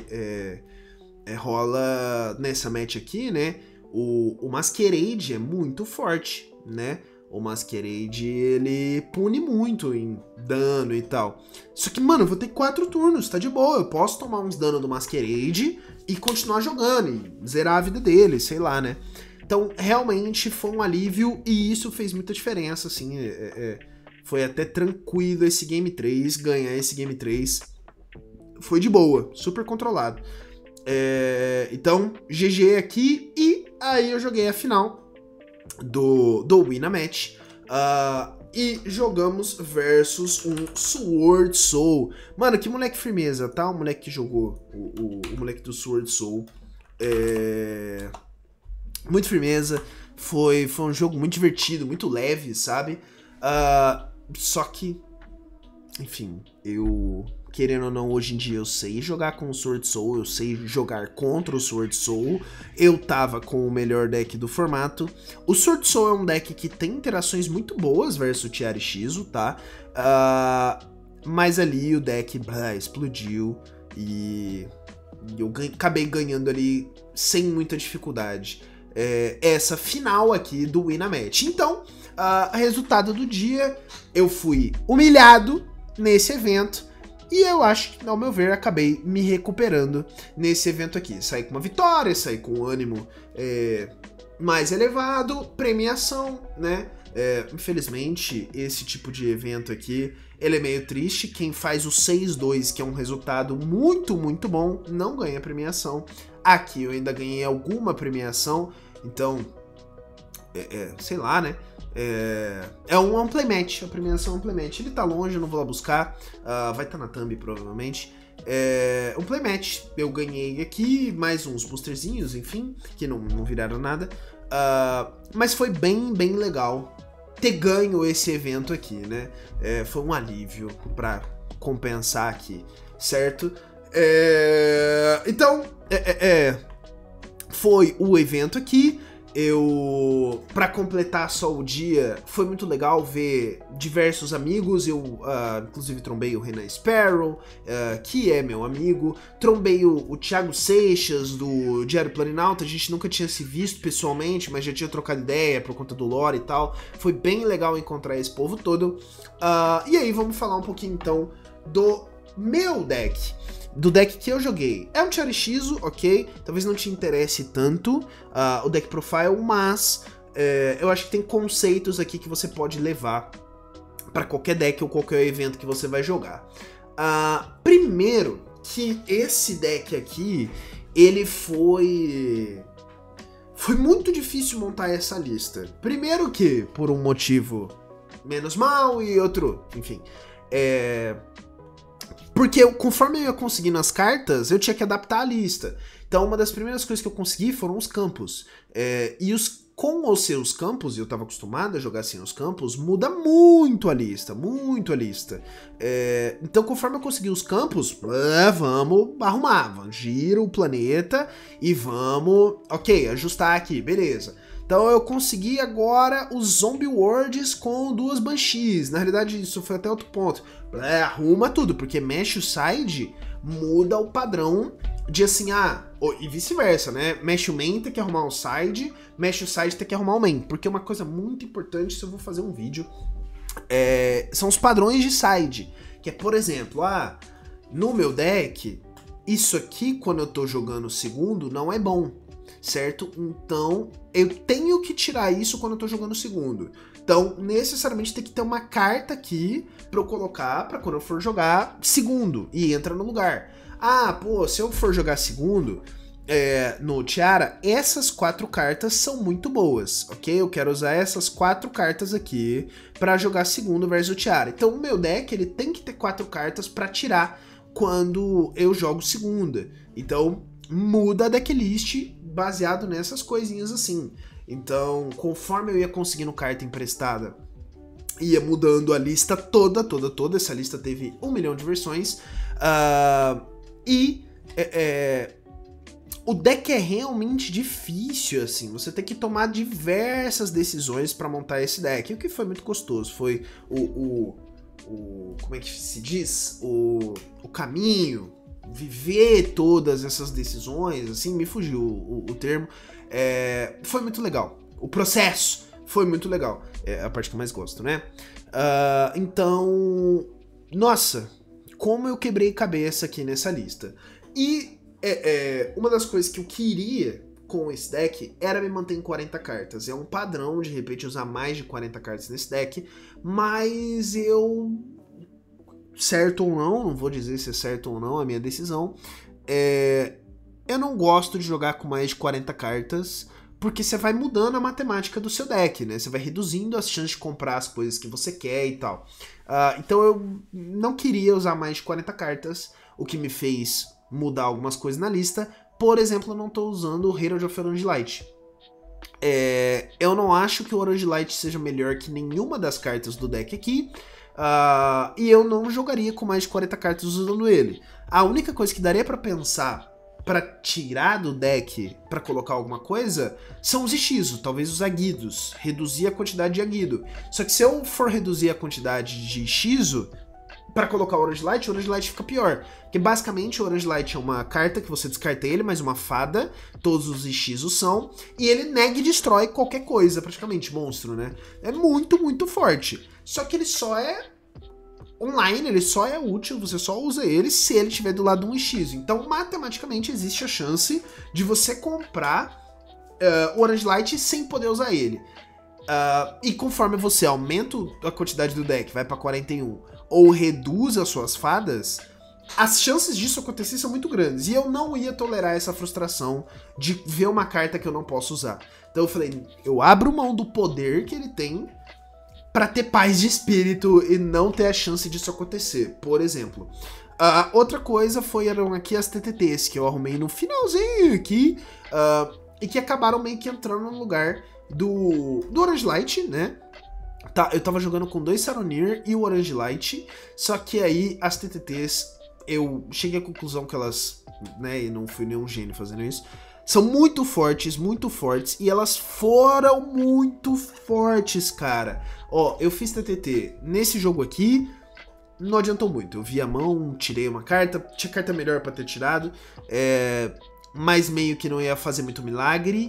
rola nessa match aqui, né? O Masquerade é muito forte, né? O Masquerade, ele pune muito em dano e tal. Só que, mano, eu vou ter 4 turnos, tá de boa. Eu posso tomar uns danos do Masquerade e continuar jogando, e zerar a vida dele, sei lá, né? Então, realmente foi um alívio e isso fez muita diferença, assim. Foi até tranquilo esse Game 3, ganhar esse Game 3. Foi de boa, super controlado. Então, GG aqui, e aí eu joguei a final do Win a Match, e jogamos versus um Sword Soul. Mano, que moleque firmeza, tá? O moleque que jogou, o moleque do Sword Soul, muito firmeza, foi um jogo muito divertido, muito leve, sabe? Só que, enfim, querendo ou não, hoje em dia eu sei jogar com o Sword Soul, eu sei jogar contra o Sword Soul, eu tava com o melhor deck do formato. O Sword Soul é um deck que tem interações muito boas versus o Tiara Shizu, tá? Mas ali o deck explodiu e eu acabei ganhando ali sem muita dificuldade. Essa final aqui do Win a Match. Então, resultado do dia, eu fui humilhado nesse evento. E eu acho que, ao meu ver, acabei me recuperando nesse evento aqui. Saí com uma vitória, saí com um ânimo mais elevado, premiação, né? Infelizmente, esse tipo de evento aqui, ele é meio triste. Quem faz o 6-2, que é um resultado muito, muito bom, não ganha premiação. Aqui eu ainda ganhei alguma premiação, então, sei lá, né? É um playmatch, a premiação é um playmatch. Ele tá longe, eu não vou lá buscar, vai estar na thumb provavelmente. Um playmatch, eu ganhei aqui, mais uns boosterzinhos, enfim, que não viraram nada. Mas foi bem, bem legal ter ganho esse evento aqui, né? Foi um alívio pra compensar aqui, certo? Então, foi o evento aqui. Pra completar só o dia, foi muito legal ver diversos amigos. Eu, inclusive, trombei o Renan Sparrow, que é meu amigo. Trombei o Thiago Seixas, do Diário Planinauta. A gente nunca tinha se visto pessoalmente, mas já tinha trocado ideia por conta do lore e tal. Foi bem legal encontrar esse povo todo. E aí, vamos falar um pouquinho, então, do meu deck. Do deck que eu joguei. É um Tiara Shizu, ok? Talvez não te interesse tanto o deck profile, mas eu acho que tem conceitos aqui que você pode levar para qualquer deck ou qualquer evento que você vai jogar. Primeiro, que esse deck aqui, ele foi muito difícil montar essa lista. Primeiro que, por um motivo menos mal e outro, enfim, porque conforme eu ia conseguindo as cartas, eu tinha que adaptar a lista. Então uma das primeiras coisas que eu consegui foram os campos. E com os seus campos, e eu estava acostumado a jogar sem os campos, muda muito a lista, muito a lista. Então conforme eu consegui os campos, vamos arrumar, gira o planeta e vamos, ok, ajustar aqui, beleza. Então eu consegui agora os Zombie Worlds com 2 Banshees. Na realidade isso foi até outro ponto. Arruma tudo, porque mexe o side, muda o padrão de assim, e vice-versa, né? Mexe o main, tem que arrumar o side, mexe o side, tem que arrumar o main. Porque uma coisa muito importante, se eu vou fazer um vídeo, são os padrões de side. Que é, por exemplo, no meu deck, isso aqui, quando eu tô jogando o segundo, não é bom, certo? Então, eu tenho que tirar isso quando eu tô jogando o segundo. Então, necessariamente tem que ter uma carta aqui pra eu colocar pra quando eu for jogar segundo e entra no lugar. Ah, pô, se eu for jogar segundo no Tiara, essas 4 cartas são muito boas, ok? Eu quero usar essas 4 cartas aqui pra jogar segundo versus o Tiara. Então, o meu deck, ele tem que ter 4 cartas pra tirar quando eu jogo segunda. Então, muda a decklist baseado nessas coisinhas assim. Então, conforme eu ia conseguindo carta emprestada, ia mudando a lista toda. Essa lista teve 1 milhão de versões. O deck é realmente difícil, assim. Você tem que tomar diversas decisões para montar esse deck. E o que foi muito gostoso foi como é que se diz? O caminho, viver todas essas decisões, assim, me fugiu o termo. Foi muito legal. O processo foi muito legal. É a parte que eu mais gosto, né? Então, nossa, como eu quebrei cabeça aqui nessa lista. E uma das coisas que eu queria com esse deck era me manter em 40 cartas. É um padrão, de repente, usar mais de 40 cartas nesse deck, mas eu... certo ou não vou dizer se é certo ou não a minha decisão, eu não gosto de jogar com mais de 40 cartas, porque você vai mudando a matemática do seu deck, né? Você vai reduzindo as chances de comprar as coisas que você quer e tal. Então eu não queria usar mais de 40 cartas, o que me fez mudar algumas coisas na lista. Por exemplo, eu não estou usando o Herald of Orange Light. Eu não acho que o Orange Light seja melhor que nenhuma das cartas do deck aqui. E eu não jogaria com mais de 40 cartas usando ele. A única coisa que daria pra pensar pra tirar do deck, pra colocar alguma coisa, são os Ishizu, talvez os Aguidos, reduzir a quantidade de Aguido. Só que se eu for reduzir a quantidade de Ishizu pra colocar o Orange Light fica pior. Porque basicamente o Orange Light é uma carta que você descarta ele, mais uma fada, todos os Ishizu são, e ele nega e destrói qualquer coisa, praticamente, monstro, né? É muito, muito forte. Só que ele só é online, ele só é útil, você só usa ele se ele estiver do lado de um Ishizu. Então, matematicamente, existe a chance de você comprar o Orange Light sem poder usar ele. E conforme você aumenta a quantidade do deck, vai pra 41, ou reduz as suas fadas, as chances disso acontecer são muito grandes. E eu não ia tolerar essa frustração de ver uma carta que eu não posso usar. Então eu falei, eu abro mão do poder que ele tem pra ter paz de espírito e não ter a chance disso acontecer, por exemplo. Outra coisa eram aqui as TTTs, que eu arrumei no finalzinho aqui, e que acabaram meio que entrando no lugar do Orange Light, né? Eu tava jogando com 2 Saronir e o Orange Light, só que aí as TTTs, eu cheguei à conclusão que elas, né, e não fui nenhum gênio fazendo isso, são muito fortes, e elas foram muito fortes, cara. Ó, eu fiz TTT nesse jogo aqui, não adiantou muito. Eu vi a mão, tirei uma carta, tinha carta melhor pra ter tirado, mas meio que não ia fazer muito milagre.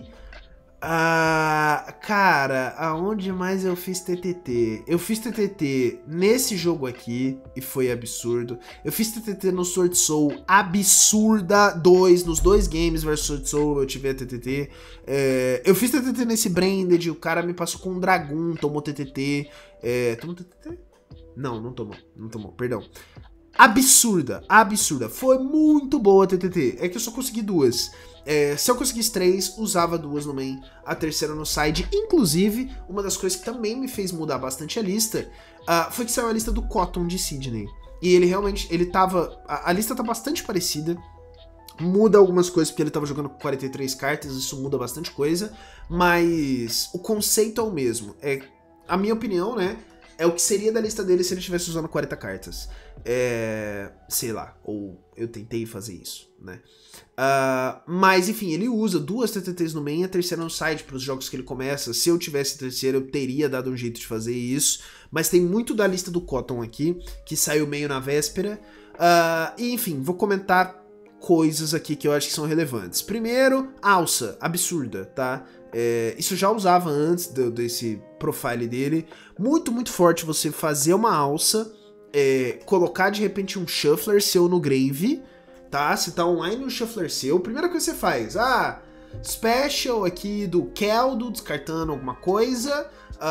Cara, aonde mais eu fiz TTT? Eu fiz TTT nesse jogo aqui e foi absurdo. Eu fiz TTT no Sword Soul, absurda 2, nos 2 games versus Sword Soul eu tive a TTT. Eu fiz TTT nesse Branded, o cara me passou com um Dragoon, tomou TTT. Tomou TTT? Não tomou, perdão. Absurda. Foi muito boa a TTT. É que eu só consegui 2. Se eu conseguisse 3, usava 2 no main, a terceira no side. Inclusive, uma das coisas que também me fez mudar bastante a lista foi que saiu a lista do Cotton de Sydney. E ele realmente, a lista tá bastante parecida. Muda algumas coisas porque ele tava jogando com 43 cartas, isso muda bastante coisa. Mas o conceito é o mesmo. A minha opinião, né? É o que seria da lista dele se ele estivesse usando 40 cartas. Sei lá, ou eu tentei fazer isso, né? Mas, enfim, ele usa 2 TTTs no main e a terceira no side para os jogos que ele começa. Se eu tivesse a terceira, eu teria dado um jeito de fazer isso. Mas tem muito da lista do Cotton aqui, que saiu meio na véspera. E, enfim, vou comentar coisas aqui que eu acho que são relevantes. Primeiro, alça, absurda, tá? Isso eu já usava antes desse profile dele. Muito, muito forte você fazer uma alça, colocar de repente um Shuffler seu no Grave, tá? Você tá online no shuffler seu, primeira coisa que você faz, special aqui do Keldo, descartando alguma coisa,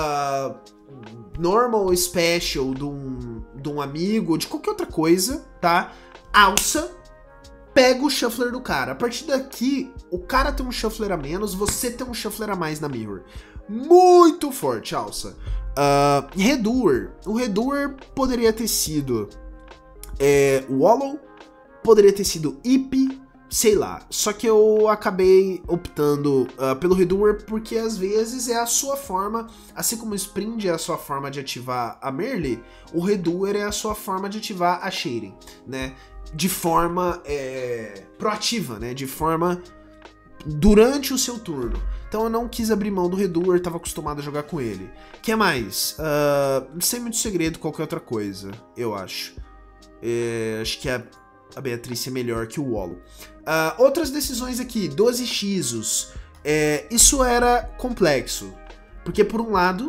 normal special de um amigo, de qualquer outra coisa, tá? Alça, pega o shuffler do cara. A partir daqui, o cara tem um shuffler a menos, você tem um shuffler a mais na mirror. Muito forte, alça. Redoer. O Redoer poderia ter sido Wallow, poderia ter sido Ip, sei lá. Só que eu acabei optando pelo Redoer porque às vezes é a sua forma, assim como o Sprint é a sua forma de ativar a Merle, o Redoer é a sua forma de ativar a Shading, né? De forma proativa, né? De forma durante o seu turno. Então eu não quis abrir mão do Redoer, tava acostumado a jogar com ele. Que mais? Sem muito segredo, qualquer outra coisa, eu acho. Acho que a Beatriz é melhor que o Wallow. Outras decisões aqui, 12 Xos. Isso era complexo. Porque por um lado,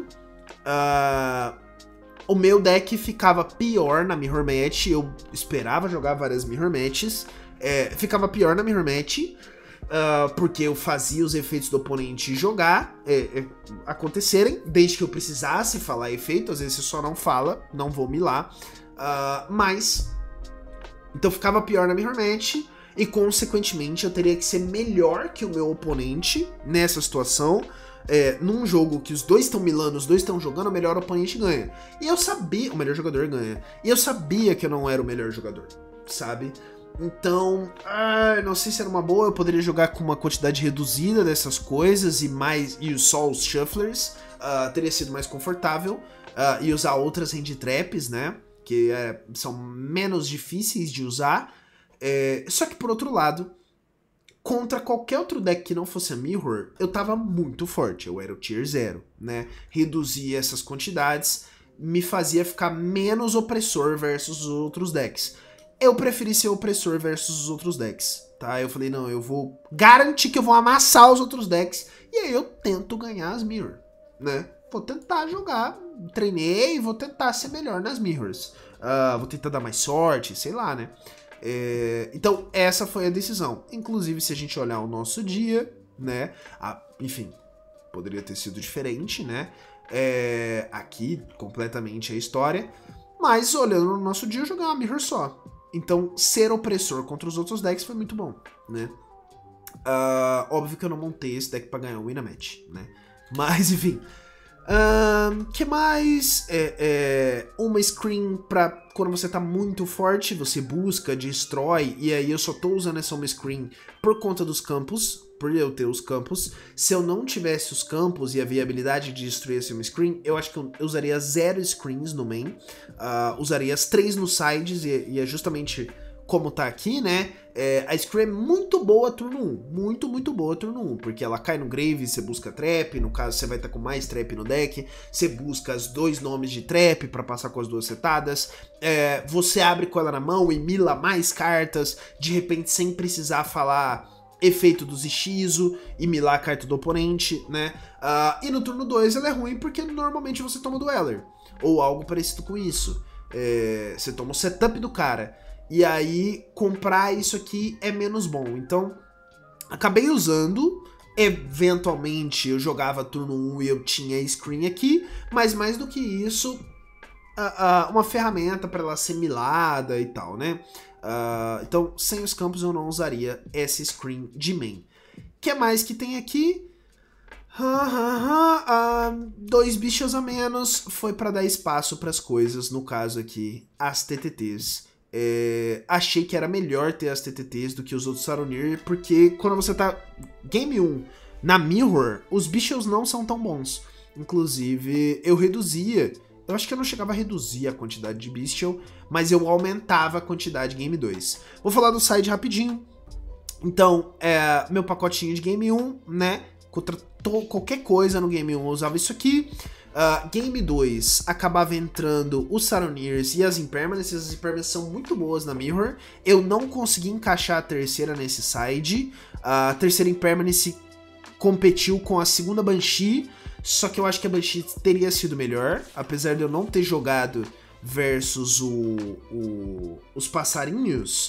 o meu deck ficava pior na Mirror Match. Eu esperava jogar várias Mirror Matches. Ficava pior na Mirror Match. Porque eu fazia os efeitos do oponente jogar, acontecerem, desde que eu precisasse falar efeito. Às vezes você só não fala, não vou milar. Mas então ficava pior na Mirror Match e consequentemente eu teria que ser melhor que o meu oponente nessa situação. Num jogo que os dois estão milando, os dois estão jogando, o melhor oponente ganha. E eu sabia, o melhor jogador ganha. E eu sabia que eu não era o melhor jogador, sabe? Então, não sei se era uma boa, eu poderia jogar com uma quantidade reduzida dessas coisas e só os shufflers, teria sido mais confortável, e usar outras hand traps, né, que são menos difíceis de usar, só que por outro lado, contra qualquer outro deck que não fosse a Mirror, eu tava muito forte, eu era o tier 0, né, reduzia essas quantidades, me fazia ficar menos opressor versus os outros decks. Eu preferi ser opressor versus os outros decks, tá? Eu falei, não, eu vou garantir que eu vou amassar os outros decks, e aí eu tento ganhar as Mirror, né? Vou tentar jogar, treinei, vou tentar ser melhor nas Mirrors. Vou tentar dar mais sorte, sei lá, né? Então, essa foi a decisão. Inclusive, se a gente olhar o nosso dia, né? Enfim, poderia ter sido diferente, né? Aqui, completamente a história. Mas, olhando no nosso dia, eu joguei uma Mirror só. Então, ser opressor contra os outros decks foi muito bom, né? Óbvio que eu não montei esse deck pra ganhar o Win a Match, né? Mas, enfim. Que mais? Uma screen pra quando você tá muito forte, você busca, destrói, e aí eu só tô usando essa uma screen por conta dos campos, por eu ter os campos. Se eu não tivesse os campos e a viabilidade de destruir essa uma screen, eu acho que eu usaria 0 screens no main, usaria as 3 nos sides, e é justamente como tá aqui, né? A screen é muito boa turno 1, muito boa turno 1, porque ela cai no grave, você busca trap, no caso você vai estar com mais trap no deck, você busca os 2 nomes de trap pra passar com as 2 setadas, você abre com ela na mão e mila mais cartas, de repente sem precisar falar efeito do Zixizo e milar a carta do oponente, né? E no turno 2 ela é ruim porque normalmente você toma Dweller, ou algo parecido com isso. Você toma o setup do cara, e aí comprar isso aqui é menos bom. Então, acabei usando, eventualmente eu jogava turno 1 e eu tinha screen aqui, mas mais do que isso, uma ferramenta para ela ser milada e tal, né? Então, sem os campos eu não usaria essa screen de main. O que mais que tem aqui? 2 bichos a menos, foi para dar espaço para as coisas, no caso aqui, as TTTs. Achei que era melhor ter as TTTs do que os outros Saronir, porque quando você tá Game 1 na Mirror, os bichos não são tão bons. Inclusive, eu reduzia, eu acho que eu não chegava a reduzir a quantidade de Bestial, mas eu aumentava a quantidade em Game 2. Vou falar do side rapidinho. Então, meu pacotinho de Game 1, né, contra qualquer coisa no Game 1 eu usava isso aqui. Game 2 acabava entrando os Saronirs e as Impermanences. As Impermanences são muito boas na Mirror. Eu não consegui encaixar a terceira nesse side. A terceira Impermanence competiu com a segunda Banshee, só que eu acho que a Banshee teria sido melhor, apesar de eu não ter jogado versus os passarinhos.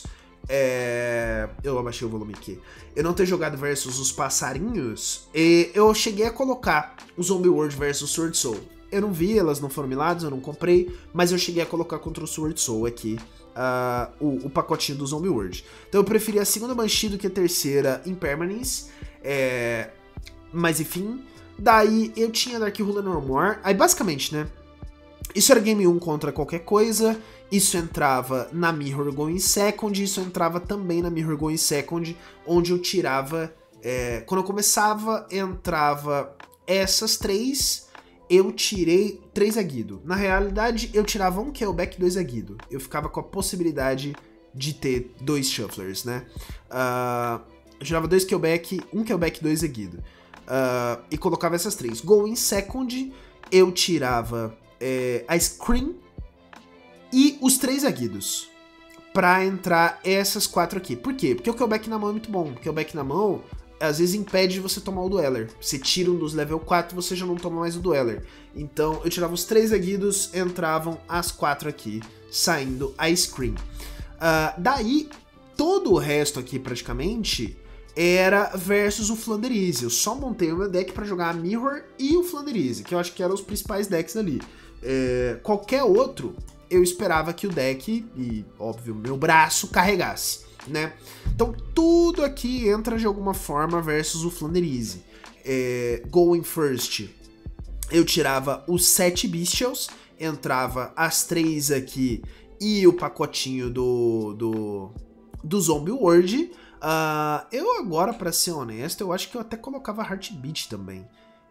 Eu abaixei o volume aqui. Eu não ter jogado versus os passarinhos, e eu cheguei a colocar o Zombie World versus Sword Soul. Eu não vi, elas não foram miladas, eu não comprei, mas eu cheguei a colocar contra o Sword Soul aqui o pacotinho do Zombie World. Então eu preferi a segunda Banshee do que a terceira Impermanence, mas enfim. Daí eu tinha Dark Ruler No More, aí basicamente, né, isso era game 1 contra qualquer coisa, isso entrava na Mirror Going Second, isso entrava também na Mirror Going Second, onde eu tirava, quando eu começava, entrava essas três, eu tirei 3 Aguido. Na realidade, eu tirava um Keelback e 2 Aguido. Eu ficava com a possibilidade de ter 2 Shufflers, né? Eu tirava 2 Keelback, 1 Keelback e 2 Aguido. E colocava essas 3. Going Second, eu tirava a Scream e os 3 Aguidos. Pra entrar essas 4 aqui. Por quê? Porque o Keelback na mão é muito bom. O Keelback na mão às vezes impede de você tomar o Dweller. Você tira um dos level 4, você já não toma mais o Dweller. Então eu tirava os 3 Aguidos, entravam as 4 aqui, saindo a Scream. Daí, todo o resto aqui praticamente era versus o Flanderize. Eu só montei o meu deck pra jogar a Mirror e o Flanderize, que eu acho que eram os principais decks ali. Qualquer outro, eu esperava que o deck, e óbvio, meu braço carregasse, né? Então tudo aqui entra de alguma forma versus o Flanderize. Going First, eu tirava os 7 Bestials, entrava as 3 aqui e o pacotinho do Zombie World. Eu agora, pra ser honesto, eu acho que eu até colocava Heartbeat também.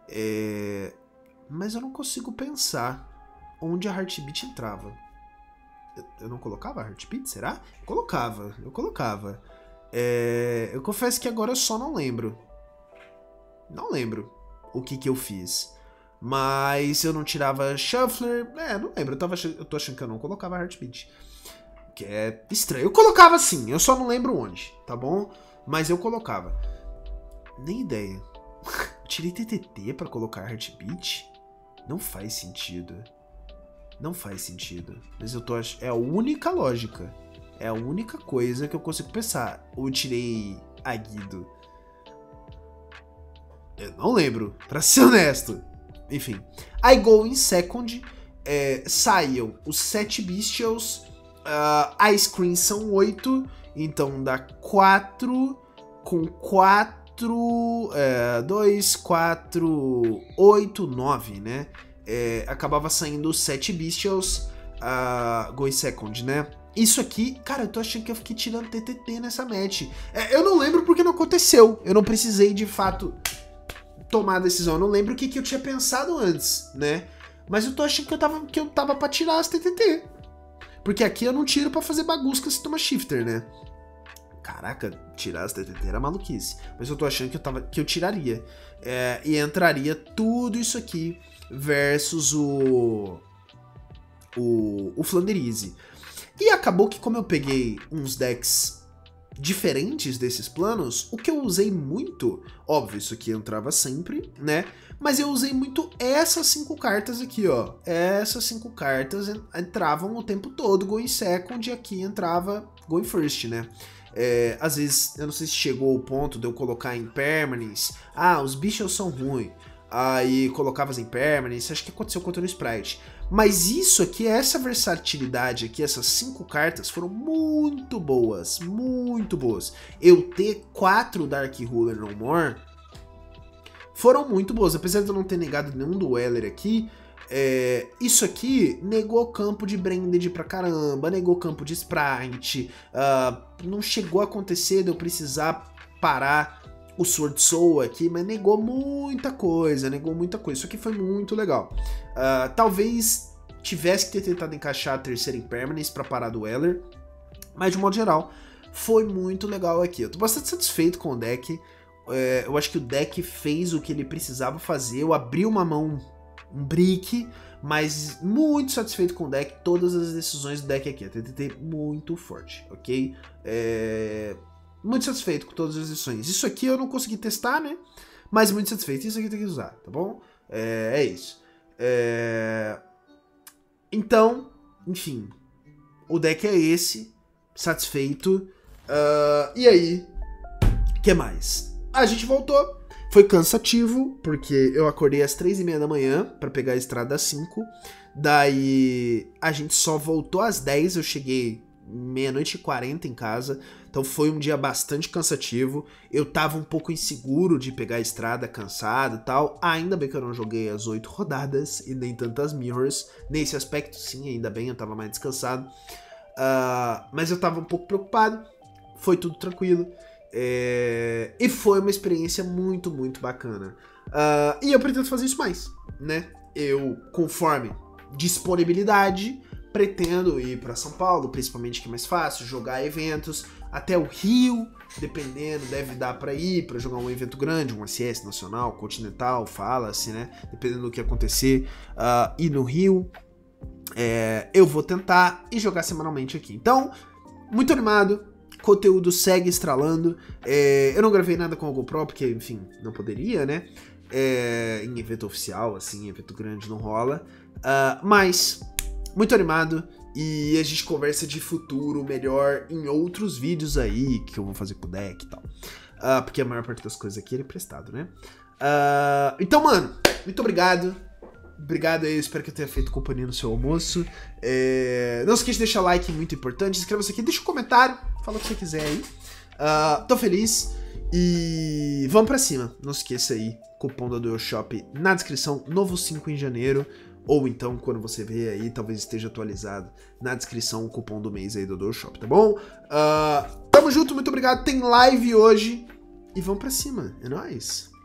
Mas eu não consigo pensar onde a Heartbeat entrava. Eu não colocava Heartbeat, será? Eu colocava. Eu confesso que agora eu só não lembro. Não lembro o que eu fiz. Mas eu não tirava Shuffler. Não lembro. Eu tô achando que eu não colocava Heartbeat. Que é estranho. Eu colocava sim, eu só não lembro onde, tá bom? Mas eu colocava. Nem ideia. Eu tirei TTT pra colocar Heartbeat? Não faz sentido. Não faz sentido. Mas eu tô achando. É a única lógica. É a única coisa que eu consigo pensar. Ou eu tirei Aguido. Eu não lembro, pra ser honesto. Enfim. Aí Going Second. Saiam os 7 Bestials. A Screen são 8. Então dá 4. Com 4. 2, 4, 8, 9, né? Acabava saindo 7 Bestials, Going Second, né? Isso aqui, cara, eu tô achando que eu fiquei tirando TTT nessa match. Eu não lembro porque não aconteceu. Eu não precisei, de fato, tomar a decisão. Eu não lembro o que eu tinha pensado antes, né? Mas eu tô achando que eu tava pra tirar as TTT. Porque aqui eu não tiro pra fazer bagunça com esse Toma Shifter, né? Caraca, tirar as TTT era maluquice. Mas eu tô achando que eu tiraria. E entraria tudo isso aqui versus o Flanderize. E acabou que, como eu peguei uns decks diferentes desses planos, o que eu usei muito, óbvio, isso aqui entrava sempre, né? Mas eu usei muito essas 5 cartas aqui, ó. Essas 5 cartas entravam o tempo todo, Going Second, e aqui entrava Going First, né? Às vezes, eu não sei se chegou ao ponto de eu colocar Impermanence. Os bichos são ruins. Aí colocava as Impermanence, acho que aconteceu contra o Sprite. Mas isso aqui, essa versatilidade aqui, essas 5 cartas foram muito boas, muito boas. Eu ter 4 Dark Ruler No More foram muito boas, apesar de eu não ter negado nenhum Dweller aqui. Isso aqui negou campo de Branded pra caramba, negou campo de Sprite. Não chegou a acontecer de eu precisar parar o Sword Soul aqui, mas negou muita coisa, Isso aqui foi muito legal. Talvez tivesse que ter tentado encaixar a terceira Impermanence pra parar do Weller, mas de modo geral, foi muito legal aqui. Eu tô bastante satisfeito com o deck. Eu acho que o deck fez o que ele precisava fazer. Eu abri uma mão, um brick, mas muito satisfeito com o deck. Todas as decisões do deck aqui. A TTT muito forte, ok? Muito satisfeito com todas as decisões. Isso aqui eu não consegui testar, né? Mas muito satisfeito. Isso aqui tem que usar, tá bom? É isso. Então, enfim. O deck é esse. Satisfeito. E aí, o que mais? A gente voltou. Foi cansativo, porque eu acordei às 3h30 da manhã pra pegar a estrada às 5. Daí a gente só voltou às 10, eu cheguei 00:40 em casa. Então foi um dia bastante cansativo. Eu tava um pouco inseguro de pegar a estrada, cansado e tal. Ainda bem que eu não joguei as 8 rodadas e nem tantas mirrors. Nesse aspecto sim, ainda bem, eu tava mais descansado. Mas eu tava um pouco preocupado. Foi tudo tranquilo. E foi uma experiência muito, muito bacana. E eu pretendo fazer isso mais, né? Eu, conforme disponibilidade, pretendo ir para São Paulo, principalmente que é mais fácil, jogar eventos, até o Rio, dependendo, deve dar para ir, para jogar um evento grande, um SS nacional, continental, fala-se, né? Dependendo do que acontecer, ir no Rio, eu vou tentar e jogar semanalmente aqui. Então, muito animado. Conteúdo segue estralando. Eu não gravei nada com a GoPro, porque, enfim, não poderia, né? Em evento oficial, assim, evento grande não rola. Mas, muito animado. E a gente conversa de futuro melhor em outros vídeos aí, que eu vou fazer com o deck e tal. Porque a maior parte das coisas aqui é emprestado, né? Então, mano, muito obrigado. Obrigado aí, espero que eu tenha feito companhia no seu almoço. Não esqueça de deixar like, muito importante. Inscreva-se aqui, deixa um comentário, fala o que você quiser aí. Tô feliz e vamos pra cima. Não esqueça aí, cupom da DualShop na descrição, novo 5 em janeiro. Ou então, quando você vê aí, talvez esteja atualizado na descrição o cupom do mês aí do DualShop, tá bom? Tamo junto, muito obrigado. Tem live hoje e vamos pra cima, é nóis.